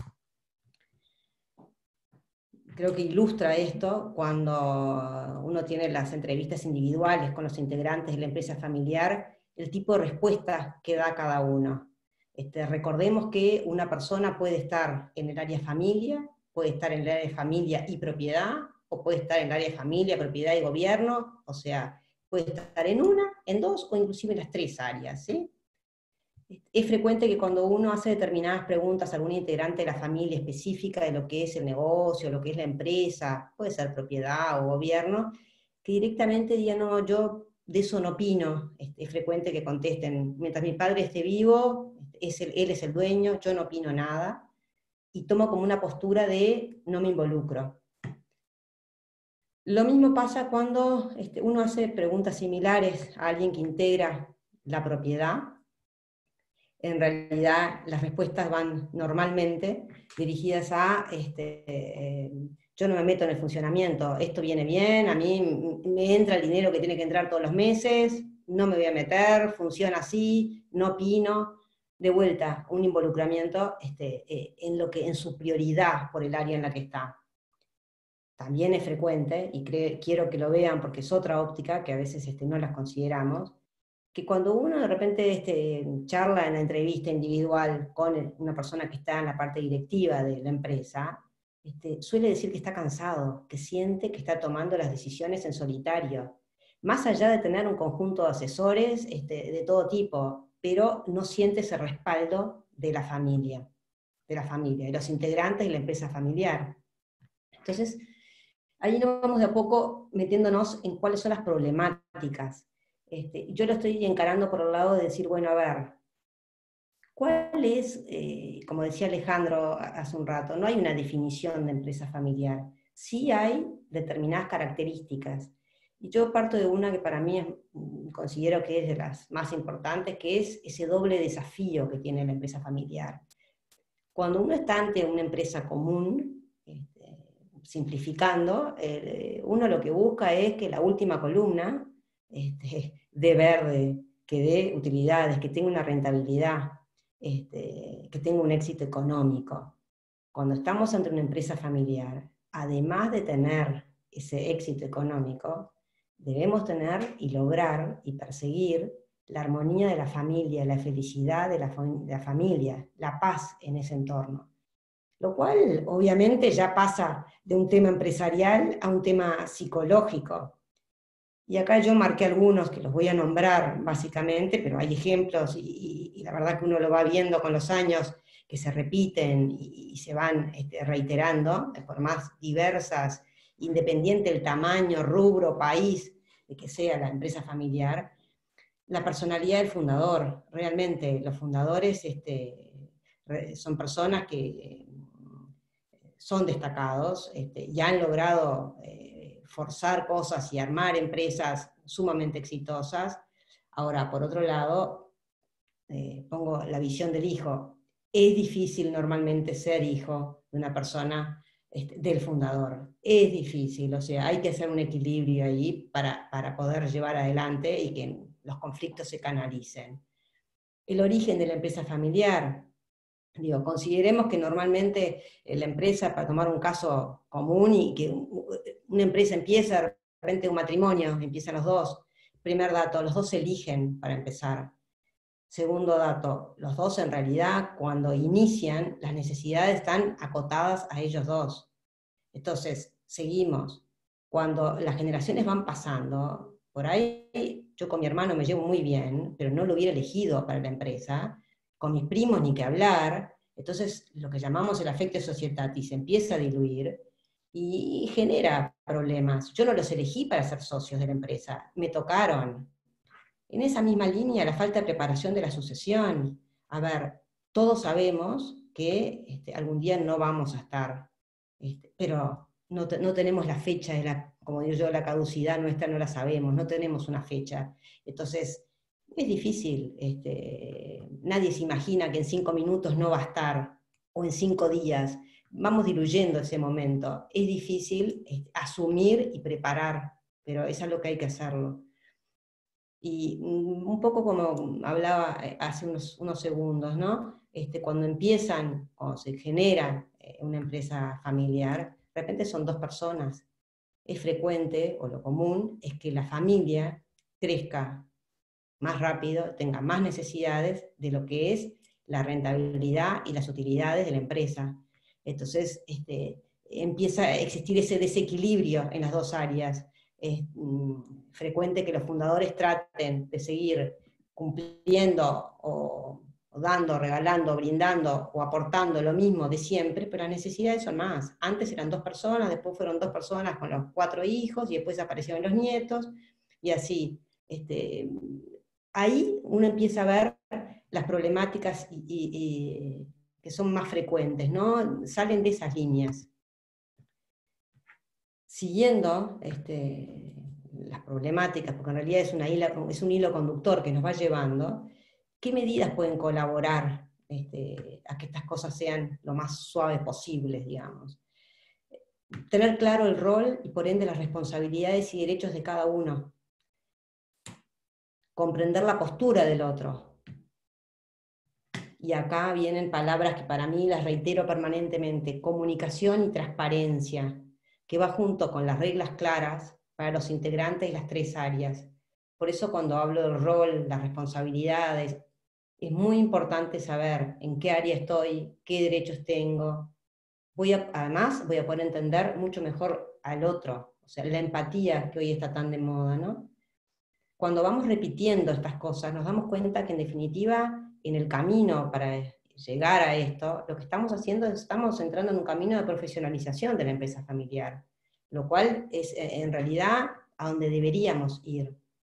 Creo que ilustra esto cuando uno tiene las entrevistas individuales con los integrantes de la empresa familiar, el tipo de respuestas que da cada uno. Este, recordemos que una persona puede estar en el área familia, puede estar en el área de familia y propiedad, o puede estar en el área de familia, propiedad y gobierno, o sea, puede estar en una, en dos, o inclusive en las tres áreas, ¿sí? Es frecuente que cuando uno hace determinadas preguntas a algún integrante de la familia específica de lo que es el negocio, lo que es la empresa, puede ser propiedad o gobierno, que directamente digan, no, yo de eso no opino. Es frecuente que contesten, mientras mi padre esté vivo, es el, él es el dueño, yo no opino nada, y tomo como una postura de no me involucro. Lo mismo pasa cuando este, uno hace preguntas similares a alguien que integra la propiedad. En realidad las respuestas van normalmente dirigidas a este, eh, yo no me meto en el funcionamiento, esto viene bien, a mí me entra el dinero que tiene que entrar todos los meses, no me voy a meter, funciona así, no opino. De vuelta, un involucramiento este, eh, en, lo que, en su prioridad por el área en la que está. También es frecuente, y cre- quiero que lo vean porque es otra óptica que a veces este, no las consideramos, que cuando uno de repente este, charla en la entrevista individual con una persona que está en la parte directiva de la empresa, este, suele decir que está cansado, que siente que está tomando las decisiones en solitario, más allá de tener un conjunto de asesores este, de todo tipo, pero no siente ese respaldo de la familia, de la familia, de los integrantes de la empresa familiar. Entonces, ahí nos vamos de a poco metiéndonos en cuáles son las problemáticas. Este, yo lo estoy encarando por el lado de decir, bueno, a ver, ¿cuál es, eh, como decía Alejandro hace un rato, no hay una definición de empresa familiar, sí hay determinadas características. Y yo parto de una que para mí es, considero que es de las más importantes, que es ese doble desafío que tiene la empresa familiar. Cuando uno está ante una empresa común, este, simplificando, eh, uno lo que busca es que la última columna este, dé verde, que dé utilidades, que tenga una rentabilidad, este, que tenga un éxito económico. Cuando estamos ante una empresa familiar, además de tener ese éxito económico, debemos tener y lograr y perseguir la armonía de la familia, la felicidad de la, de la familia, la paz en ese entorno. Lo cual obviamente ya pasa de un tema empresarial a un tema psicológico. Y acá yo marqué algunos que los voy a nombrar básicamente, pero hay ejemplos y, y, y la verdad que uno lo va viendo con los años que se repiten y, y se van este, reiterando, por más diversas, independiente del tamaño, rubro, país, de que sea la empresa familiar. La personalidad del fundador, realmente los fundadores este, son personas que son destacados este, y han logrado eh, forzar cosas y armar empresas sumamente exitosas. Ahora, por otro lado, eh, pongo la visión del hijo. Es difícil normalmente ser hijo de una persona este, del fundador. Es difícil, o sea, hay que hacer un equilibrio ahí para, para poder llevar adelante y que los conflictos se canalicen. El origen de la empresa familiar. Digo, consideremos que normalmente la empresa, para tomar un caso común, y que una empresa empieza, de repente un matrimonio, empiezan los dos. Primer dato, los dos se eligen para empezar. Segundo dato, los dos en realidad cuando inician, las necesidades están acotadas a ellos dos. Entonces, seguimos. Cuando las generaciones van pasando, por ahí yo con mi hermano me llevo muy bien, pero no lo hubiera elegido para la empresa, con mis primos ni que hablar, entonces lo que llamamos el affectio societatis se empieza a diluir y genera problemas. Yo no los elegí para ser socios de la empresa, me tocaron. En esa misma línea, la falta de preparación de la sucesión. A ver, todos sabemos que este, algún día no vamos a estar, este, pero no, te, no tenemos la fecha, de la, como digo yo, la caducidad nuestra no la sabemos, no tenemos una fecha. Entonces, es difícil, este, nadie se imagina que en cinco minutos no va a estar, o en cinco días, vamos diluyendo ese momento. Es difícil este, asumir y preparar, pero es algo que hay que hacerlo. Y un poco como hablaba hace unos, unos segundos, ¿no? Este, cuando empiezan, o se genera una empresa familiar, de repente son dos personas. Es frecuente, o lo común, es que la familia crezca más rápido, tenga más necesidades de lo que es la rentabilidad y las utilidades de la empresa. Entonces, este, empieza a existir ese desequilibrio en las dos áreas. Es mm, frecuente que los fundadores traten de seguir cumpliendo o, o dando, regalando, brindando o aportando lo mismo de siempre, pero las necesidades son más. Antes eran dos personas, después fueron dos personas con los cuatro hijos y después aparecieron los nietos y así. Este, ahí uno empieza a ver las problemáticas y, y, y, que son más frecuentes, ¿no? Salen de esas líneas. Siguiendo este, las problemáticas, porque en realidad es, una hilo, es un hilo conductor que nos va llevando, ¿qué medidas pueden colaborar este, a que estas cosas sean lo más suaves posibles, digamos? tener claro el rol y por ende las responsabilidades y derechos de cada uno. Comprender la postura del otro. Y acá vienen palabras que para mí las reitero permanentemente: comunicación y transparencia, que va junto con las reglas claras para los integrantes de las tres áreas. Por eso cuando hablo del rol, las responsabilidades, es muy importante saber en qué área estoy, qué derechos tengo. Voy a, además voy a poder entender mucho mejor al otro, o sea, la empatía que hoy está tan de moda, ¿no? Cuando vamos repitiendo estas cosas, nos damos cuenta que en definitiva, en el camino para llegar a esto, lo que estamos haciendo es, estamos entrando en un camino de profesionalización de la empresa familiar, lo cual es en realidad a donde deberíamos ir.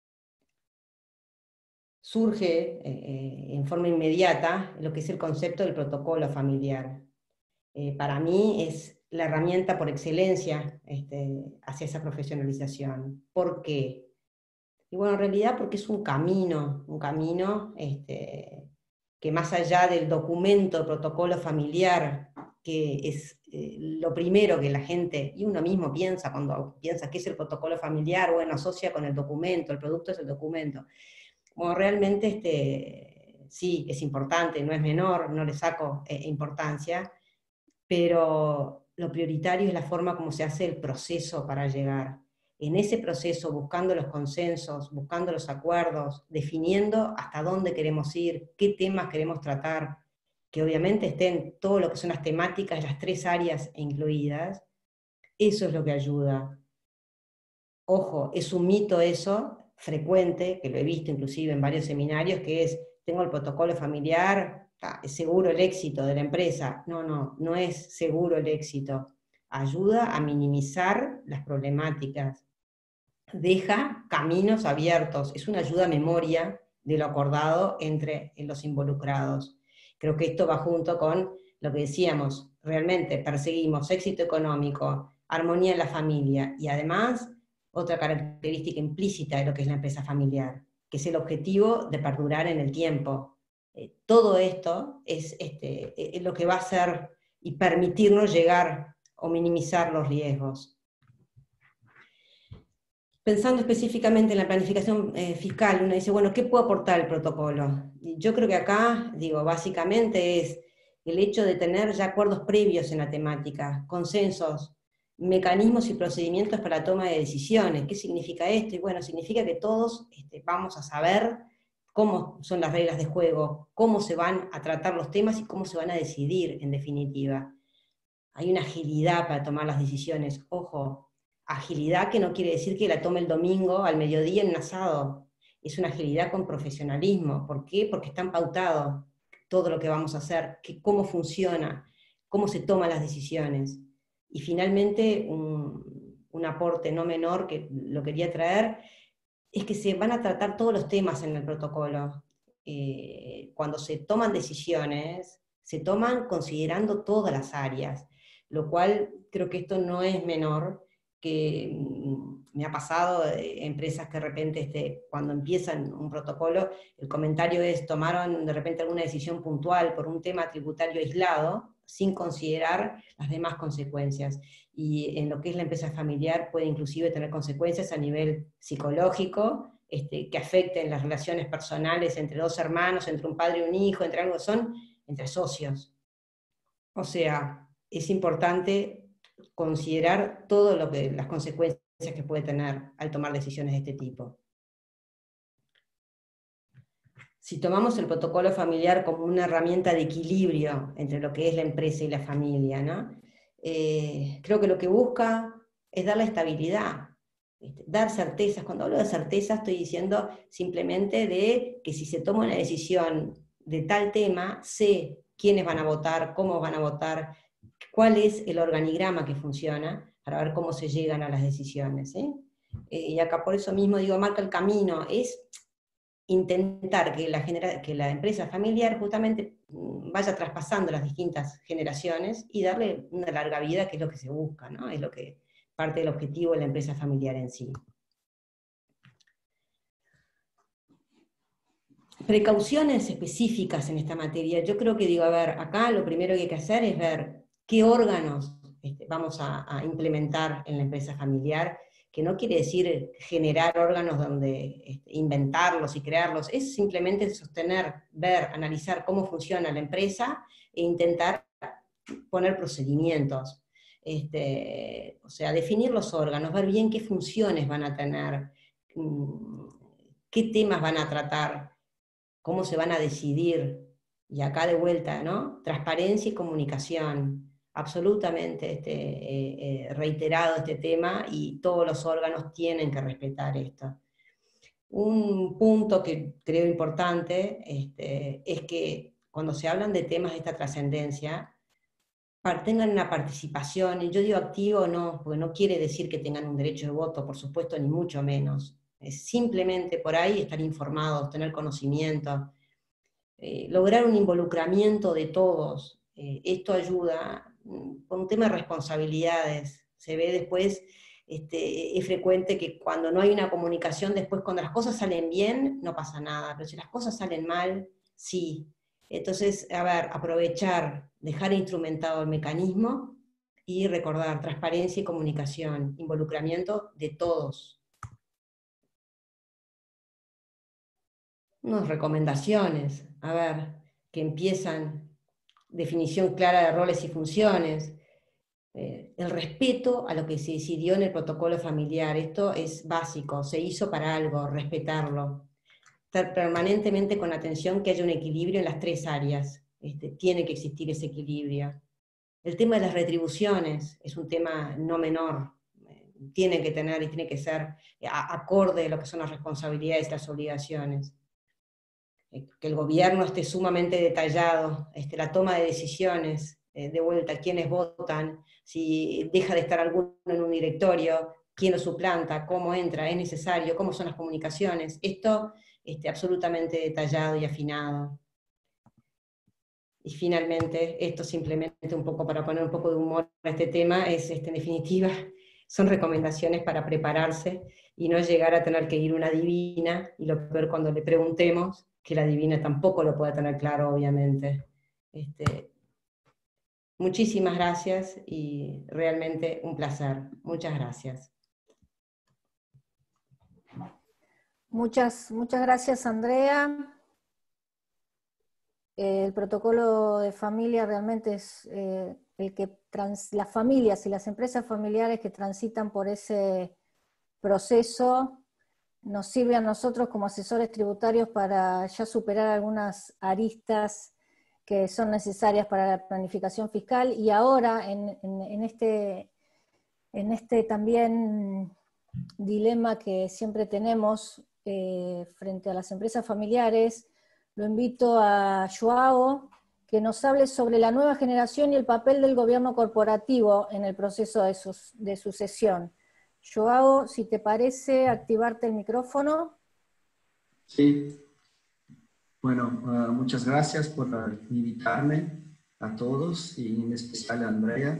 Surge eh, en forma inmediata lo que es el concepto del protocolo familiar. Eh, para mí es la herramienta por excelencia este, hacia esa profesionalización. ¿Por qué? Y bueno, en realidad porque es un camino, un camino este, que más allá del documento de protocolo familiar, que es eh, lo primero que la gente, y uno mismo piensa cuando piensa qué es el protocolo familiar, bueno, asocia con el documento, el producto es el documento. Bueno, realmente este, sí, es importante, no es menor, no le saco eh, importancia, pero lo prioritario es la forma como se hace el proceso para llegar. En ese proceso, buscando los consensos, buscando los acuerdos, definiendo hasta dónde queremos ir, qué temas queremos tratar, que obviamente estén todo lo que son las temáticas, las tres áreas incluidas, eso es lo que ayuda. Ojo, es un mito eso, frecuente, que lo he visto inclusive en varios seminarios, que es, tengo el protocolo familiar, ah, es seguro el éxito de la empresa. No, no, no es seguro el éxito. Ayuda a minimizar las problemáticas. Deja caminos abiertos, es una ayuda a memoria de lo acordado entre los involucrados. Creo que esto va junto con lo que decíamos, realmente perseguimos éxito económico, armonía en la familia y además otra característica implícita de lo que es la empresa familiar, que es el objetivo de perdurar en el tiempo. Eh, todo esto es, este, es lo que va a hacer y permitirnos llegar o minimizar los riesgos. Pensando específicamente en la planificación eh, fiscal, uno dice, bueno, ¿qué puede aportar el protocolo? Y yo creo que acá, digo, básicamente es el hecho de tener ya acuerdos previos en la temática, consensos, mecanismos y procedimientos para la toma de decisiones. ¿Qué significa esto? Y bueno, significa que todos este, vamos a saber cómo son las reglas de juego, cómo se van a tratar los temas y cómo se van a decidir, en definitiva. Hay una agilidad para tomar las decisiones, ojo, agilidad que no quiere decir que la tome el domingo al mediodía en un asado, es una agilidad con profesionalismo. ¿Por qué? Porque están pautados todo lo que vamos a hacer, que, cómo funciona, cómo se toman las decisiones. Y finalmente, un, un aporte no menor que lo quería traer, es que se van a tratar todos los temas en el protocolo. Eh, cuando se toman decisiones, se toman considerando todas las áreas, lo cual creo que esto no es menor, que me ha pasado de empresas que de repente este, cuando empiezan un protocolo, el comentario es, tomaron de repente alguna decisión puntual por un tema tributario aislado, sin considerar las demás consecuencias. Y en lo que es la empresa familiar puede inclusive tener consecuencias a nivel psicológico, este, que afecten las relaciones personales entre dos hermanos, entre un padre y un hijo, entre algo son, entre socios. O sea, es importante considerar todo lo que, las consecuencias que puede tener al tomar decisiones de este tipo. Si tomamos el protocolo familiar como una herramienta de equilibrio entre lo que es la empresa y la familia, ¿no? Eh, creo que lo que busca es dar la estabilidad, dar certezas. Cuando hablo de certeza estoy diciendo simplemente de que si se toma una decisión de tal tema, sé quiénes van a votar, cómo van a votar, cuál es el organigrama que funciona, para ver cómo se llegan a las decisiones. ¿eh? Eh, y acá por eso mismo digo, marca el camino, es intentar que la, genera, que la empresa familiar justamente vaya traspasando las distintas generaciones y darle una larga vida, que es lo que se busca, ¿no? Es lo que parte del objetivo de la empresa familiar en sí. Precauciones específicas en esta materia. Yo creo que digo, a ver, acá lo primero que hay que hacer es ver qué órganos este, vamos a, a implementar en la empresa familiar, que no quiere decir generar órganos donde este, inventarlos y crearlos, es simplemente sostener, ver, analizar cómo funciona la empresa e intentar poner procedimientos. Este, o sea, definir los órganos, ver bien qué funciones van a tener, qué temas van a tratar, cómo se van a decidir, y acá de vuelta, ¿no? Transparencia y comunicación, absolutamente este, eh, eh, reiterado este tema, y todos los órganos tienen que respetar esto. Un punto que creo importante este, es que cuando se hablan de temas de esta trascendencia, tengan una participación, y yo digo activo no, porque no quiere decir que tengan un derecho de voto, por supuesto, ni mucho menos. Es simplemente por ahí estar informados, tener conocimiento, eh, lograr un involucramiento de todos. Eh, esto ayuda, con un tema de responsabilidades. Se ve después, este, es frecuente que cuando no hay una comunicación, después cuando las cosas salen bien, no pasa nada, pero si las cosas salen mal, sí. Entonces, a ver, aprovechar, dejar instrumentado el mecanismo y recordar transparencia y comunicación, involucramiento de todos. Unas recomendaciones, a ver, que empiezan, definición clara de roles y funciones, eh, el respeto a lo que se decidió en el protocolo familiar, esto es básico, se hizo para algo, respetarlo. Estar permanentemente con atención que haya un equilibrio en las tres áreas, este, tiene que existir ese equilibrio. El tema de las retribuciones es un tema no menor, tiene que tener y tiene que ser acorde a lo que son las responsabilidades y las obligaciones. Que el gobierno esté sumamente detallado, este, la toma de decisiones, eh, de vuelta, quiénes votan, si deja de estar alguno en un directorio, quién lo suplanta, cómo entra, es necesario, cómo son las comunicaciones, esto este, absolutamente detallado y afinado. Y finalmente, esto simplemente un poco para poner un poco de humor a este tema, es este, en definitiva, son recomendaciones para prepararse y no llegar a tener que ir una divina, y lo peor cuando le preguntemos, que la divina tampoco lo pueda tener claro, obviamente. Este, muchísimas gracias y realmente un placer. Muchas gracias. Muchas, muchas gracias, Andrea. El protocolo de familia realmente es eh, el que trans, las familias y las empresas familiares que transitan por ese proceso nos sirve a nosotros como asesores tributarios para ya superar algunas aristas que son necesarias para la planificación fiscal, y ahora en, en, en, este, en este también dilema que siempre tenemos eh, frente a las empresas familiares, lo invito a Joao, que nos hable sobre la nueva generación y el papel del gobierno corporativo en el proceso de, sus, de sucesión. Joao, si te parece, activarte el micrófono. Sí. Bueno, uh, muchas gracias por invitarme a todos, y en especial a Andrea.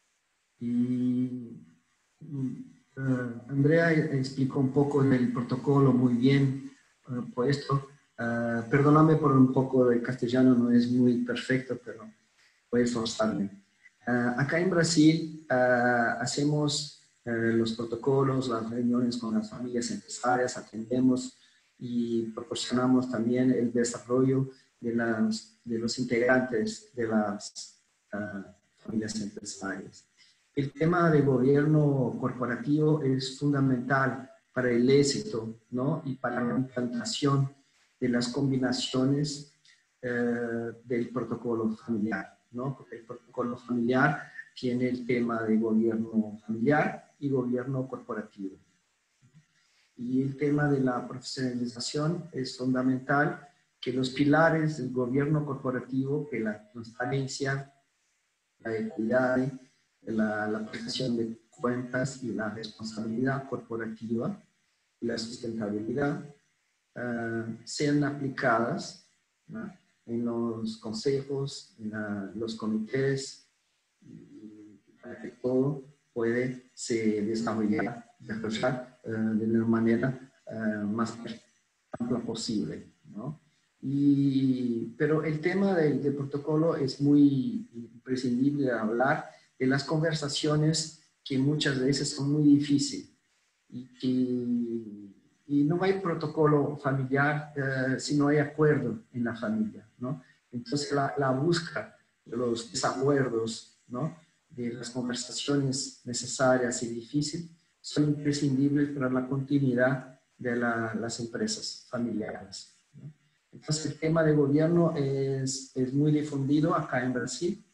Y uh, Andrea explicó un poco del protocolo muy bien uh, puesto. Uh, perdóname por un poco de castellano, no es muy perfecto, pero voy a esforzarme. Uh, acá en Brasil uh, hacemos uh, los protocolos, las reuniones con las familias empresarias, atendemos y proporcionamos también el desarrollo de, las, de los integrantes de las uh, familias empresarias. El tema de gobierno corporativo es fundamental para el éxito, ¿no? Y para la implantación de las combinaciones eh, del protocolo familiar, ¿no? Porque el protocolo familiar tiene el tema de gobierno familiar y gobierno corporativo. Y el tema de la profesionalización es fundamental, que los pilares del gobierno corporativo, que la transparencia, la equidad, la, la prestación de cuentas y la responsabilidad corporativa y la sustentabilidad uh, sean aplicadas, ¿no?, en los consejos, en la, los comités, y para que todo puede se desarrollar, desarrollar uh, de la manera uh, más amplia posible, ¿no? Y, pero el tema del, del protocolo es muy imprescindible de hablar, de las conversaciones que muchas veces son muy difíciles y que y no hay protocolo familiar eh, si no hay acuerdo en la familia, ¿no? Entonces la, la búsqueda de los desacuerdos, ¿no?, de las conversaciones necesarias y difíciles son imprescindibles para la continuidad de la, las empresas familiares, ¿no? Entonces el tema de gobierno es, es muy difundido acá en Brasil.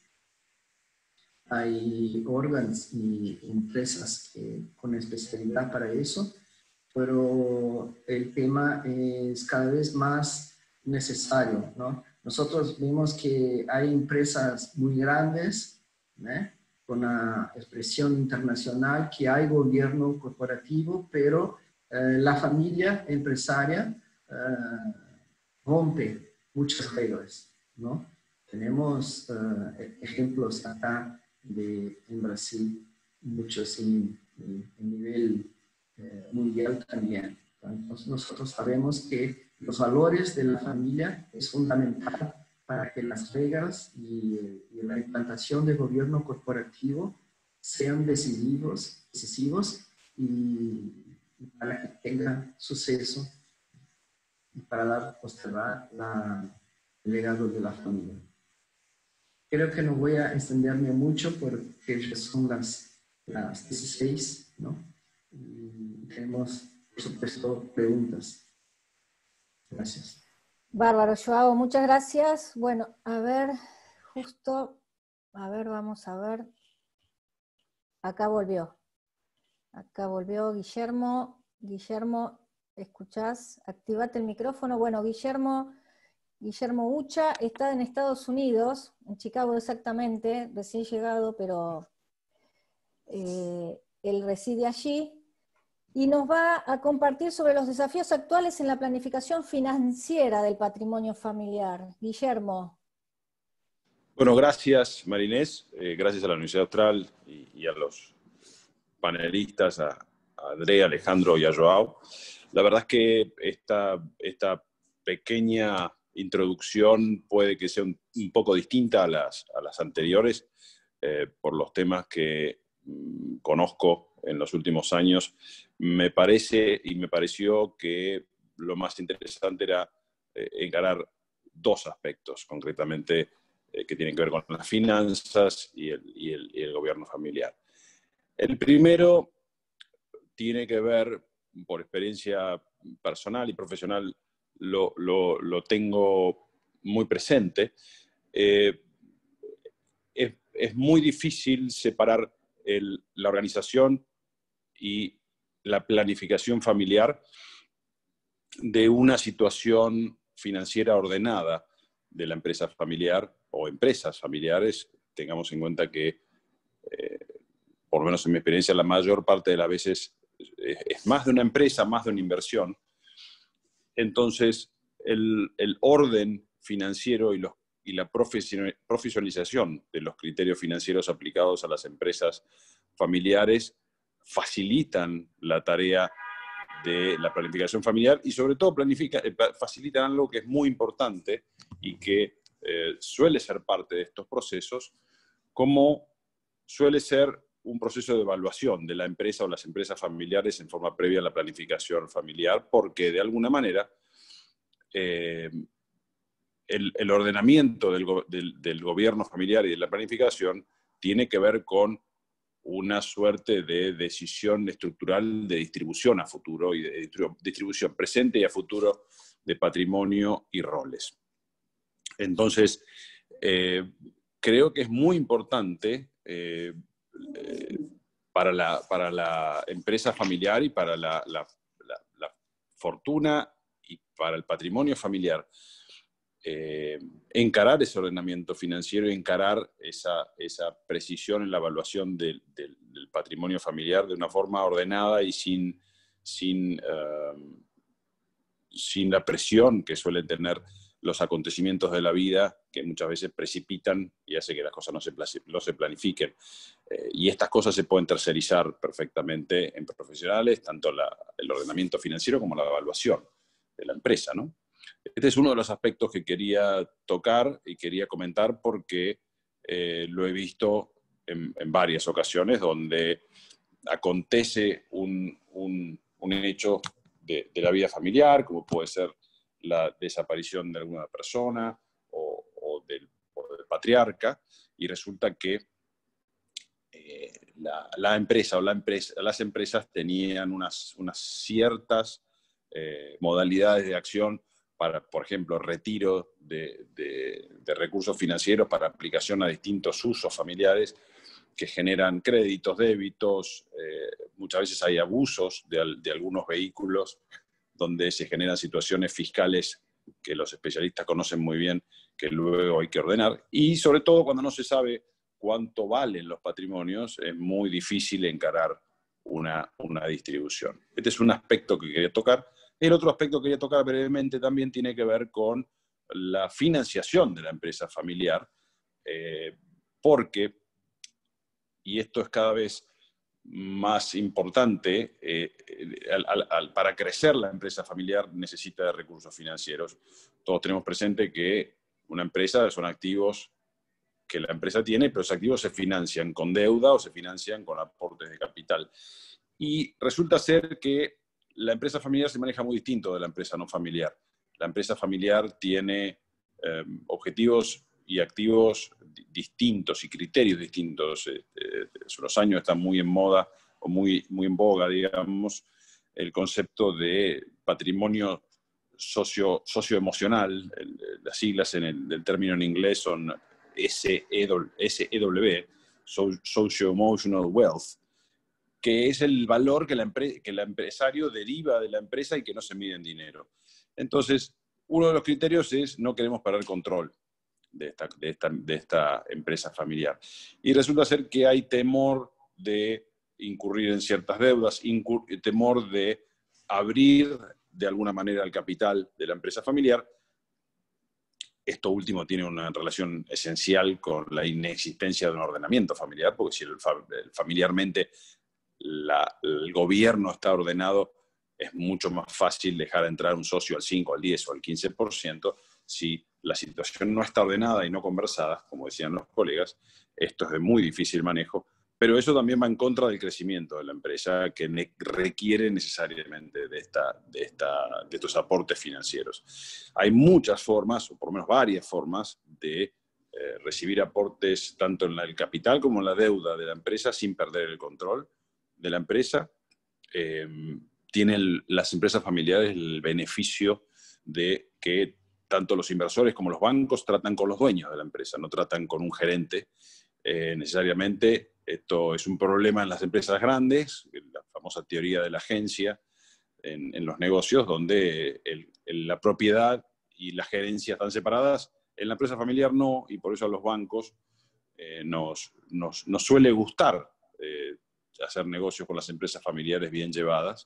Hay órganos y empresas que, con especialidad para eso, pero el tema es cada vez más necesario, ¿no? Nosotros vemos que hay empresas muy grandes, ¿no?, con una expresión internacional, que hay gobierno corporativo, pero eh, la familia empresaria eh, rompe muchas reglas, ¿no? Tenemos eh, ejemplos acá de, en Brasil, muchos en, en, en nivel eh, mundial también. Entonces nosotros sabemos que los valores de la familia es fundamental para que las reglas y, y la implantación de gobierno corporativo sean decisivos, decisivos y, y para que tengan suceso y para dar, postergar la, el legado de la familia. Creo que no voy a extenderme mucho porque ya son las, las dieciséis, ¿no? Y tenemos, por supuesto, preguntas. Gracias. Bárbaro, Joao, muchas gracias. Bueno, a ver, justo, a ver, vamos a ver. Acá volvió. Acá volvió Guillermo. Guillermo, ¿escuchás? Activate el micrófono. Bueno, Guillermo, Guillermo Ucha está en Estados Unidos, en Chicago exactamente, recién llegado, pero eh, él reside allí. Y nos va a compartir sobre los desafíos actuales en la planificación financiera del patrimonio familiar. Guillermo. Bueno, gracias Marinés, eh, gracias a la Universidad Austral y, y a los panelistas, a, a Andrea, Alejandro y a Joao. La verdad es que esta, esta pequeña introducción puede que sea un, un poco distinta a las, a las anteriores, eh, por los temas que mmm, conozco en los últimos años. Me parece y me pareció que lo más interesante era eh, encarar dos aspectos, concretamente, eh, que tienen que ver con las finanzas y el, y, el, y el gobierno familiar. El primero tiene que ver, por experiencia personal y profesional, lo, lo, lo tengo muy presente. Eh, es, es muy difícil separar el, la organización y la planificación familiar de una situación financiera ordenada de la empresa familiar o empresas familiares. Tengamos en cuenta que, eh, por lo menos en mi experiencia, la mayor parte de las veces eh, es más de una empresa, más de una inversión. Entonces, el, el orden financiero y, los, y la profesionalización de los criterios financieros aplicados a las empresas familiares facilitan la tarea de la planificación familiar y sobre todo planifica, facilitan algo que es muy importante y que eh, suele ser parte de estos procesos, como suele ser un proceso de evaluación de la empresa o las empresas familiares en forma previa a la planificación familiar, porque de alguna manera eh, el, el ordenamiento del, del, del gobierno familiar y de la planificación tiene que ver con una suerte de decisión estructural de distribución a futuro y de distribución presente y a futuro de patrimonio y roles. Entonces, eh, creo que es muy importante eh, eh, para, la, para la empresa familiar y para la, la, la, la fortuna y para el patrimonio familiar Eh, encarar ese ordenamiento financiero y encarar esa, esa precisión en la evaluación del, del, del patrimonio familiar de una forma ordenada y sin, sin, uh, sin la presión que suelen tener los acontecimientos de la vida, que muchas veces precipitan y hace que las cosas no se, no se planifiquen. Eh, y estas cosas se pueden tercerizar perfectamente en profesionales, tanto la, el ordenamiento financiero como la evaluación de la empresa, ¿no? Este es uno de los aspectos que quería tocar y quería comentar porque eh, lo he visto en, en varias ocasiones donde acontece un, un, un hecho de, de la vida familiar, como puede ser la desaparición de alguna persona o, o, del, o del patriarca, y resulta que eh, la, la empresa o la empresa, las empresas tenían unas, unas ciertas eh, modalidades de acción para, por ejemplo, retiro de, de, de recursos financieros para aplicación a distintos usos familiares que generan créditos, débitos, eh, muchas veces hay abusos de, de algunos vehículos donde se generan situaciones fiscales que los especialistas conocen muy bien, que luego hay que ordenar, y sobre todo cuando no se sabe cuánto valen los patrimonios, es muy difícil encarar una, una distribución. Este es un aspecto que quería tocar. El otro aspecto que quería tocar brevemente también tiene que ver con la financiación de la empresa familiar, eh, porque, y esto es cada vez más importante, eh, al, al, al, para crecer la empresa familiar necesita de recursos financieros. Todos tenemos presente que una empresa son activos que la empresa tiene, pero esos activos se financian con deuda o se financian con aportes de capital. Y resulta ser que la empresa familiar se maneja muy distinto de la empresa no familiar. La empresa familiar tiene eh, objetivos y activos distintos y criterios distintos. Eh, eh, hace unos años está muy en moda o muy, muy en boga, digamos, el concepto de patrimonio socio, socioemocional. El, las siglas en el, del término en inglés son S E W, Socio Emotional Wealth, que es el valor que, la empre que el empresario deriva de la empresa y que no se mide en dinero. Entonces, uno de los criterios es no queremos perder control de esta, de esta, de esta empresa familiar. Y resulta ser que hay temor de incurrir en ciertas deudas, temor de abrir de alguna manera el capital de la empresa familiar. Esto último tiene una relación esencial con la inexistencia de un ordenamiento familiar, porque si el, familiarmente la, el gobierno está ordenado, es mucho más fácil dejar entrar un socio al cinco, al diez o al quince por ciento. Si la situación no está ordenada y no conversada, como decían los colegas, esto es de muy difícil manejo, pero eso también va en contra del crecimiento de la empresa, que ne requiere necesariamente de, esta, de, esta, de estos aportes financieros. Hay muchas formas, o por lo menos varias formas, de eh, recibir aportes tanto en el capital como en la deuda de la empresa sin perder el control de la empresa. Eh, tienen las empresas familiares el beneficio de que tanto los inversores como los bancos tratan con los dueños de la empresa, no tratan con un gerente eh, necesariamente. Esto es un problema en las empresas grandes, la famosa teoría de la agencia en, en los negocios, donde el, el, la propiedad y la gerencia están separadas. En la empresa familiar no, y por eso a los bancos eh, nos, nos, nos suele gustar eh, hacer negocios con las empresas familiares bien llevadas.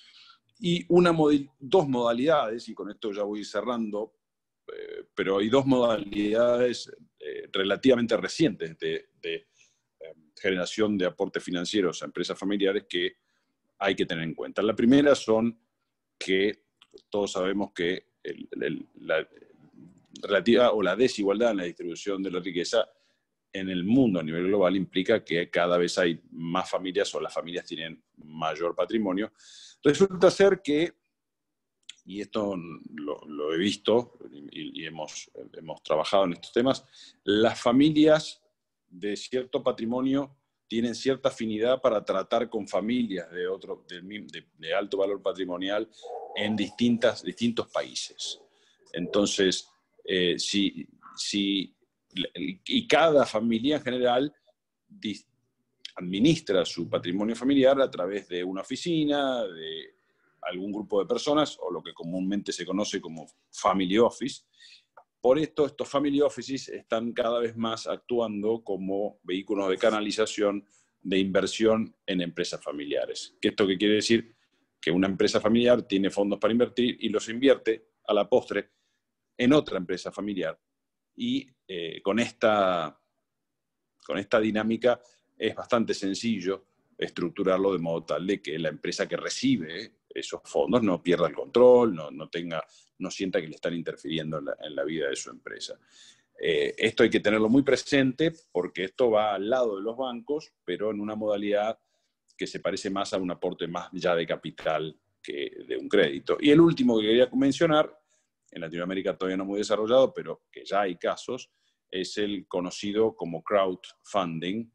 Y una mod dos modalidades, y con esto ya voy cerrando, eh, pero hay dos modalidades eh, relativamente recientes de, de eh, generación de aportes financieros a empresas familiares que hay que tener en cuenta. La primera son que todos sabemos que el, el, la relativa o la desigualdad en la distribución de la riqueza en el mundo a nivel global implica que cada vez hay más familias o las familias tienen mayor patrimonio. Resulta ser que, y esto lo, lo he visto y, y hemos, hemos trabajado en estos temas, las familias de cierto patrimonio tienen cierta afinidad para tratar con familias de, otro, de, de, de alto valor patrimonial en distintas, distintos países. Entonces, eh, si, si y cada familia en general administra su patrimonio familiar a través de una oficina, de algún grupo de personas, o lo que comúnmente se conoce como family office. Por esto, estos family offices están cada vez más actuando como vehículos de canalización de inversión en empresas familiares. ¿Esto qué quiere decir? Que una empresa familiar tiene fondos para invertir y los invierte a la postre en otra empresa familiar. Y eh, con, esta, con esta dinámica es bastante sencillo estructurarlo de modo tal de que la empresa que recibe esos fondos no pierda el control, no, no, tenga, no sienta que le están interfiriendo en la, en la vida de su empresa. Eh, esto hay que tenerlo muy presente porque esto va al lado de los bancos, pero en una modalidad que se parece más a un aporte más ya de capital que de un crédito. Y el último que quería mencionar, en Latinoamérica todavía no muy desarrollado, pero que ya hay casos, es el conocido como crowdfunding,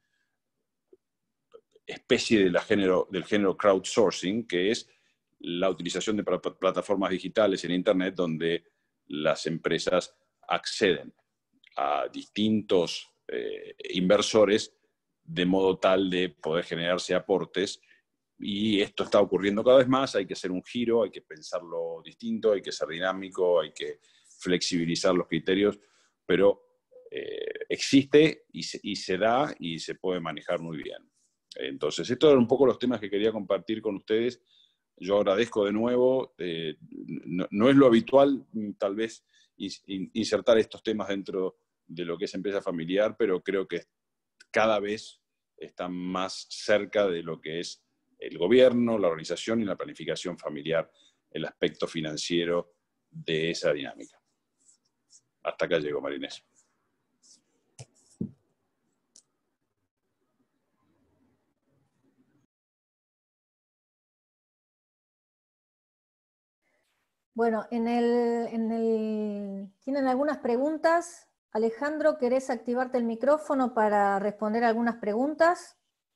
especie de la género, del género crowdsourcing, que es la utilización de plataformas digitales en Internet donde las empresas acceden a distintos eh, inversores de modo tal de poder generarse aportes, y esto está ocurriendo cada vez más. Hay que hacer un giro, hay que pensarlo distinto, hay que ser dinámico, hay que flexibilizar los criterios, pero eh, existe y se, y se da y se puede manejar muy bien. Entonces, estos eran un poco los temas que quería compartir con ustedes. Yo agradezco de nuevo, eh, no, no es lo habitual tal vez insertar estos temas dentro de lo que es empresa familiar, pero creo que cada vez están más cerca de lo que es el gobierno, la organización y la planificación familiar, el aspecto financiero de esa dinámica. Hasta acá llego, María Inés. Bueno, en el, en el, ¿tienen algunas preguntas? Alejandro, ¿querés activarte el micrófono para responder algunas preguntas?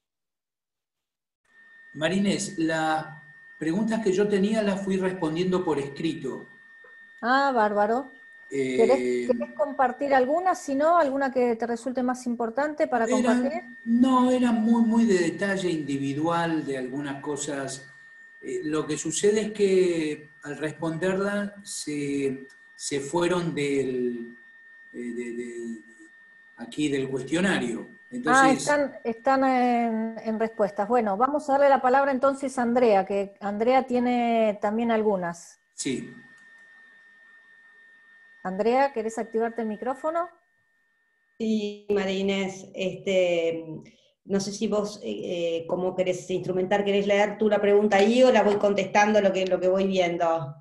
María Inés, las preguntas que yo tenía las fui respondiendo por escrito. Ah, bárbaro. Eh, ¿Querés, ¿Querés compartir alguna? Si no, alguna que te resulte más importante para era, compartir. no, era muy, muy de detalle individual de algunas cosas. Eh, lo que sucede es que al responderla se, se fueron del, de, de, de, aquí del cuestionario. Ah, Entonces, están, están en, en respuestas. Bueno, vamos a darle la palabra entonces a Andrea, que Andrea tiene también algunas. sí. Andrea, ¿querés activarte el micrófono? Sí, María Inés, este, no sé si vos, eh, eh, cómo querés instrumentar, querés leer tú la pregunta ahí o la voy contestando lo que, lo que voy viendo.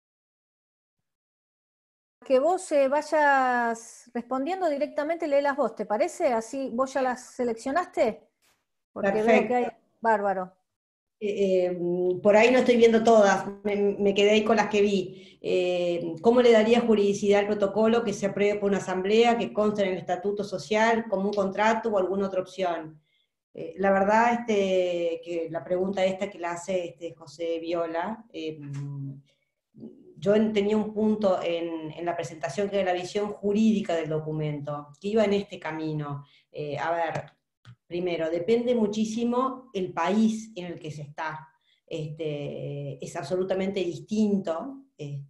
Que vos eh, vayas respondiendo directamente, léelas vos, ¿te parece? Así vos ya las seleccionaste, porque Perfecto. veo que hay bárbaro. Eh, eh, por ahí no estoy viendo todas, me, me quedé ahí con las que vi. Eh, ¿Cómo le daría juridicidad al protocolo que se apruebe por una asamblea, que conste en el estatuto social, como un contrato o alguna otra opción? Eh, la verdad, este, que la pregunta esta que la hace este José Viola, eh, yo tenía un punto en, en la presentación que era la visión jurídica del documento, que iba en este camino. Eh, a ver, primero, depende muchísimo el país en el que se está. Este, es absolutamente distinto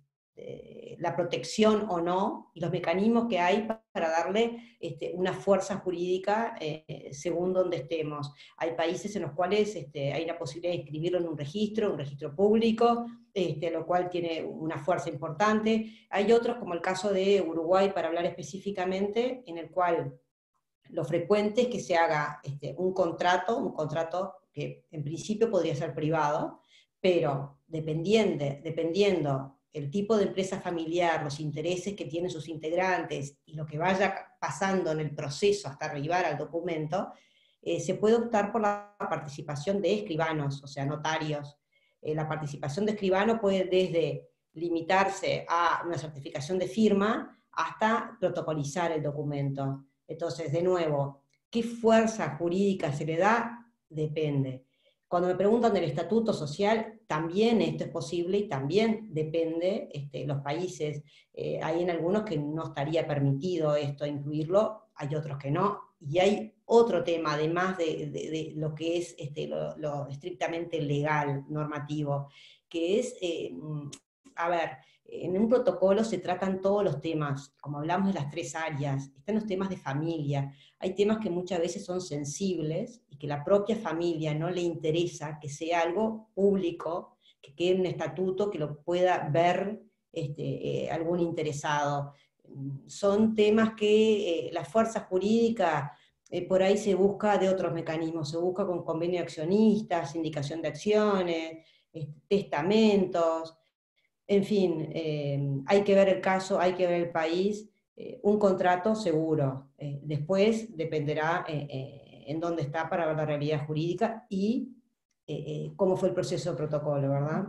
este, la protección o no, y los mecanismos que hay para darle este, una fuerza jurídica eh, según donde estemos. Hay países en los cuales este, hay la posibilidad de inscribirlo en un registro, un registro público, este, lo cual tiene una fuerza importante. Hay otros, como el caso de Uruguay, para hablar específicamente, en el cual lo frecuente es que se haga este, un contrato, un contrato que en principio podría ser privado, pero dependiendo, dependiendo el tipo de empresa familiar, los intereses que tienen sus integrantes y lo que vaya pasando en el proceso hasta arribar al documento, eh, se puede optar por la participación de escribanos, o sea, notarios. Eh, la participación de escribano puede desde limitarse a una certificación de firma hasta protocolizar el documento. Entonces, de nuevo, ¿qué fuerza jurídica se le da? Depende. Cuando me preguntan del estatuto social, también esto es posible y también depende este, los países. Eh, hay en algunos que no estaría permitido esto, incluirlo, hay otros que no. Y hay otro tema, además de, de, de lo que es este, lo, lo estrictamente legal, normativo, que es, eh, a ver, en un protocolo se tratan todos los temas, como hablamos de las tres áreas, están los temas de familia, hay temas que muchas veces son sensibles y que la propia familia no le interesa que sea algo público, que quede en un estatuto, que lo pueda ver este, eh, algún interesado. Son temas que eh, la fuerza jurídica eh, por ahí se busca de otros mecanismos, se busca con convenio de accionistas, indicación de acciones, este, testamentos. En fin, eh, hay que ver el caso, hay que ver el país, eh, un contrato seguro. Eh, después dependerá eh, eh, en dónde está para ver la realidad jurídica y eh, eh, cómo fue el proceso de protocolo, ¿verdad?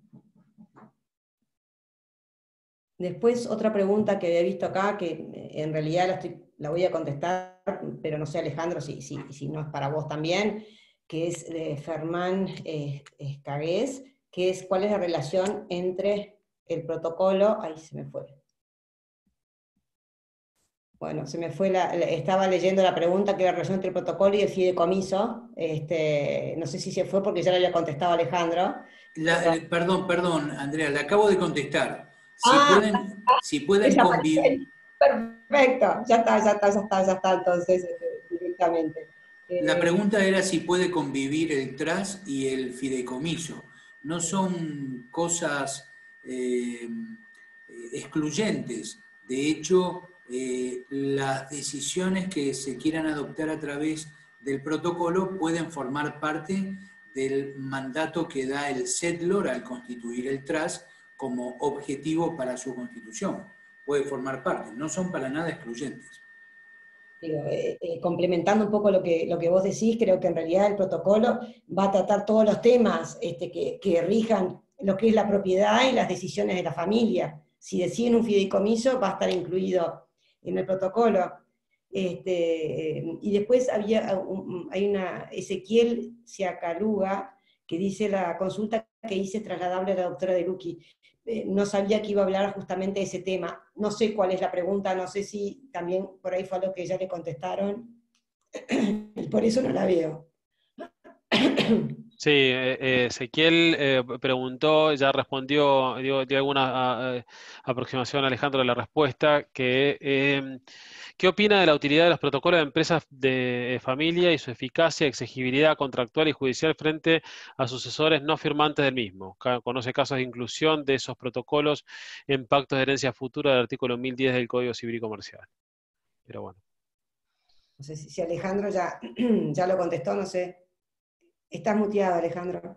Después, otra pregunta que había visto acá, que en realidad la, estoy, la voy a contestar, pero no sé, Alejandro, si, si, si no es para vos también, que es de Fermán eh, Escagués, que es cuál es la relación entre el protocolo, ahí se me fue. Bueno, se me fue, la, estaba leyendo la pregunta, que era la relación entre el protocolo y el fideicomiso, este, no sé si se fue porque ya lo había contestado Alejandro. La, Pero... Perdón, perdón, Andrea, le acabo de contestar. Si Ah, pueden, si pueden convivir... Perfecto, ya está, ya está, ya está, ya está, entonces, directamente. La Eh, pregunta era si puede convivir el trust y el fideicomiso. No son cosas eh, excluyentes. De hecho, eh, las decisiones que se quieran adoptar a través del protocolo pueden formar parte del mandato que da el settlor al constituir el trust como objetivo para su constitución. Puede formar parte, no son para nada excluyentes. Digo, eh, eh, complementando un poco lo que, lo que vos decís, creo que en realidad el protocolo va a tratar todos los temas este, que, que rijan lo que es la propiedad y las decisiones de la familia. Si deciden un fideicomiso, va a estar incluido en el protocolo. Este, eh, y después había un, hay una Ezequiel Siacaluga que dice la consulta que hice trasladable a la doctora De Lucchi. Eh, no sabía que iba a hablar justamente de ese tema. No sé cuál es la pregunta, no sé si también por ahí fue a lo que ya le contestaron, y por eso no la veo. Sí, eh, eh, Ezequiel eh, preguntó, ya respondió, dio, dio alguna a- aproximación a Alejandro de la respuesta, que eh, ¿qué opina de la utilidad de los protocolos de empresas de familia y su eficacia, exigibilidad contractual y judicial frente a sucesores no firmantes del mismo? Ca- ¿Conoce casos de inclusión de esos protocolos en pactos de herencia futura del artículo mil diez del Código Civil y Comercial? Pero bueno. No sé si, si Alejandro ya, ya lo contestó, no sé. Estás muteado, Alejandro.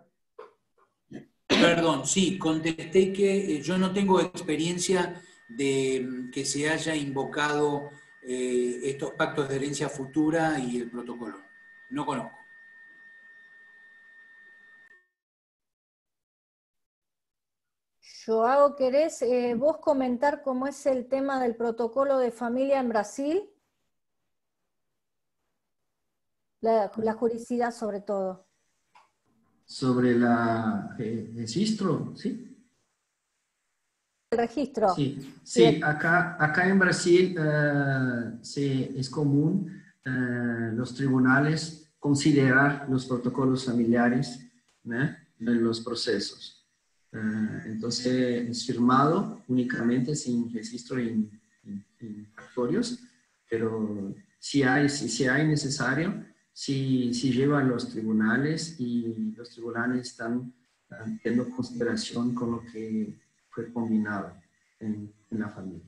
Perdón, sí, contesté que eh, yo no tengo experiencia de mm, que se haya invocado eh, estos pactos de herencia futura y el protocolo. No conozco. Joao, ¿querés eh, vos comentar cómo es el tema del protocolo de familia en Brasil? La, la juridicidad sobre todo. Sobre la eh, registro, ¿sí? El registro. Sí, Sí, sí, acá, acá en Brasil eh, se, es común eh, los tribunales considerar los protocolos familiares, ¿no?, en los procesos. Eh, entonces es firmado únicamente sin registro en, en, en cartorios, pero si hay, si, si hay necesario, si, si lleva a los tribunales y los tribunales están eh, teniendo consideración con lo que fue combinado en, en la familia.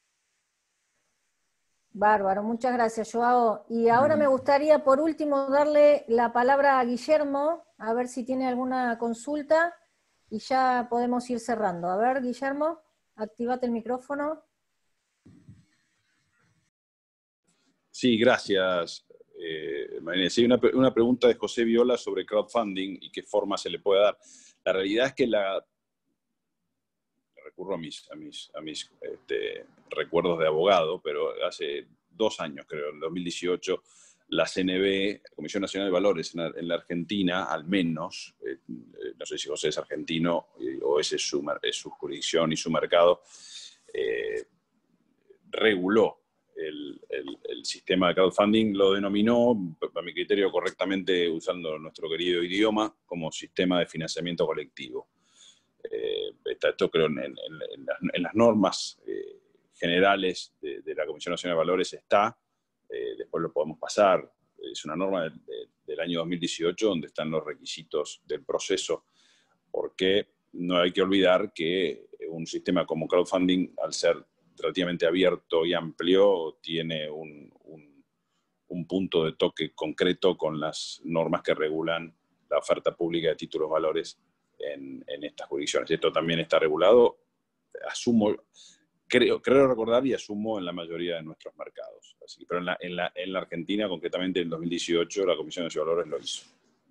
bárbaro, muchas gracias, Joao. Y ahora me Bien. gustaría, por último, darle la palabra a Guillermo, a ver si tiene alguna consulta, y ya podemos ir cerrando. A ver, Guillermo, activate el micrófono. Sí, gracias, eh, Marina. Sí, una, una pregunta de José Viola sobre crowdfunding y qué forma se le puede dar. La realidad es que la... recurro a mis, a mis, a mis este, recuerdos de abogado, pero hace dos años, creo, en dos mil dieciocho, la C N B, la Comisión Nacional de Valores en la, en la Argentina, al menos, eh, no sé si José es argentino eh, o ese es su, es su jurisdicción y su mercado, eh, reguló el, el, el sistema de crowdfunding, lo denominó, a mi criterio correctamente, usando nuestro querido idioma, como sistema de financiamiento colectivo. Eh, está esto creo en, en, en, las, en las normas eh, generales de, de la Comisión Nacional de Valores está, eh, después lo podemos pasar, es una norma de, de, del año dos mil dieciocho donde están los requisitos del proceso, porque no hay que olvidar que un sistema como crowdfunding, al ser relativamente abierto y amplio, tiene un, un, un punto de toque concreto con las normas que regulan la oferta pública de títulos valores En, en estas jurisdicciones. Esto también está regulado. Asumo, creo, creo recordar y asumo en la mayoría de nuestros mercados. Así, pero en la, en, la, en la Argentina, concretamente en el dos mil dieciocho, la Comisión Nacional de Valores lo hizo.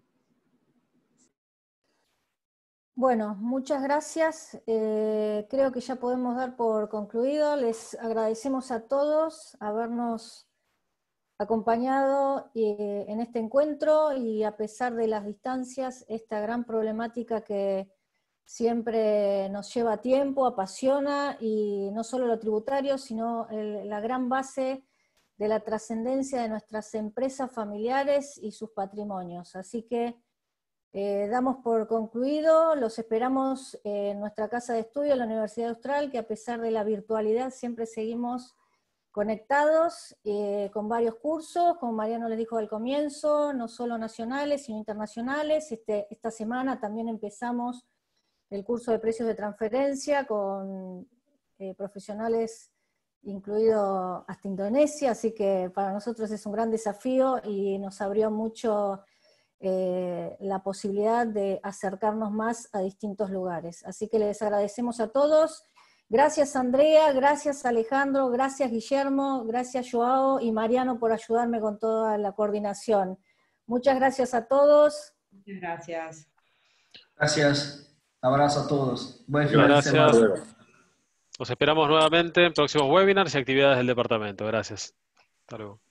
Bueno, muchas gracias. Eh, creo que ya podemos dar por concluido. Les agradecemos a todos habernos acompañado eh, en este encuentro y a pesar de las distancias, esta gran problemática que siempre nos lleva tiempo, apasiona, y no solo lo tributario, sino el, la gran base de la trascendencia de nuestras empresas familiares y sus patrimonios. Así que Eh, damos por concluido, los esperamos eh, en nuestra casa de estudio, en la Universidad Austral, que a pesar de la virtualidad siempre seguimos conectados eh, con varios cursos, como Mariano les dijo al comienzo, no solo nacionales, sino internacionales. Este, esta semana también empezamos el curso de precios de transferencia con eh, profesionales, incluido hasta Indonesia, así que para nosotros es un gran desafío y nos abrió mucho Eh, la posibilidad de acercarnos más a distintos lugares. Así que les agradecemos a todos. Gracias Andrea, gracias Alejandro, gracias Guillermo, gracias Joao y Mariano por ayudarme con toda la coordinación. Muchas gracias a todos. Muchas gracias. Gracias. Abrazo a todos. Buen final de semana. Gracias. Los esperamos nuevamente en próximos webinars y actividades del departamento. Gracias. Hasta luego.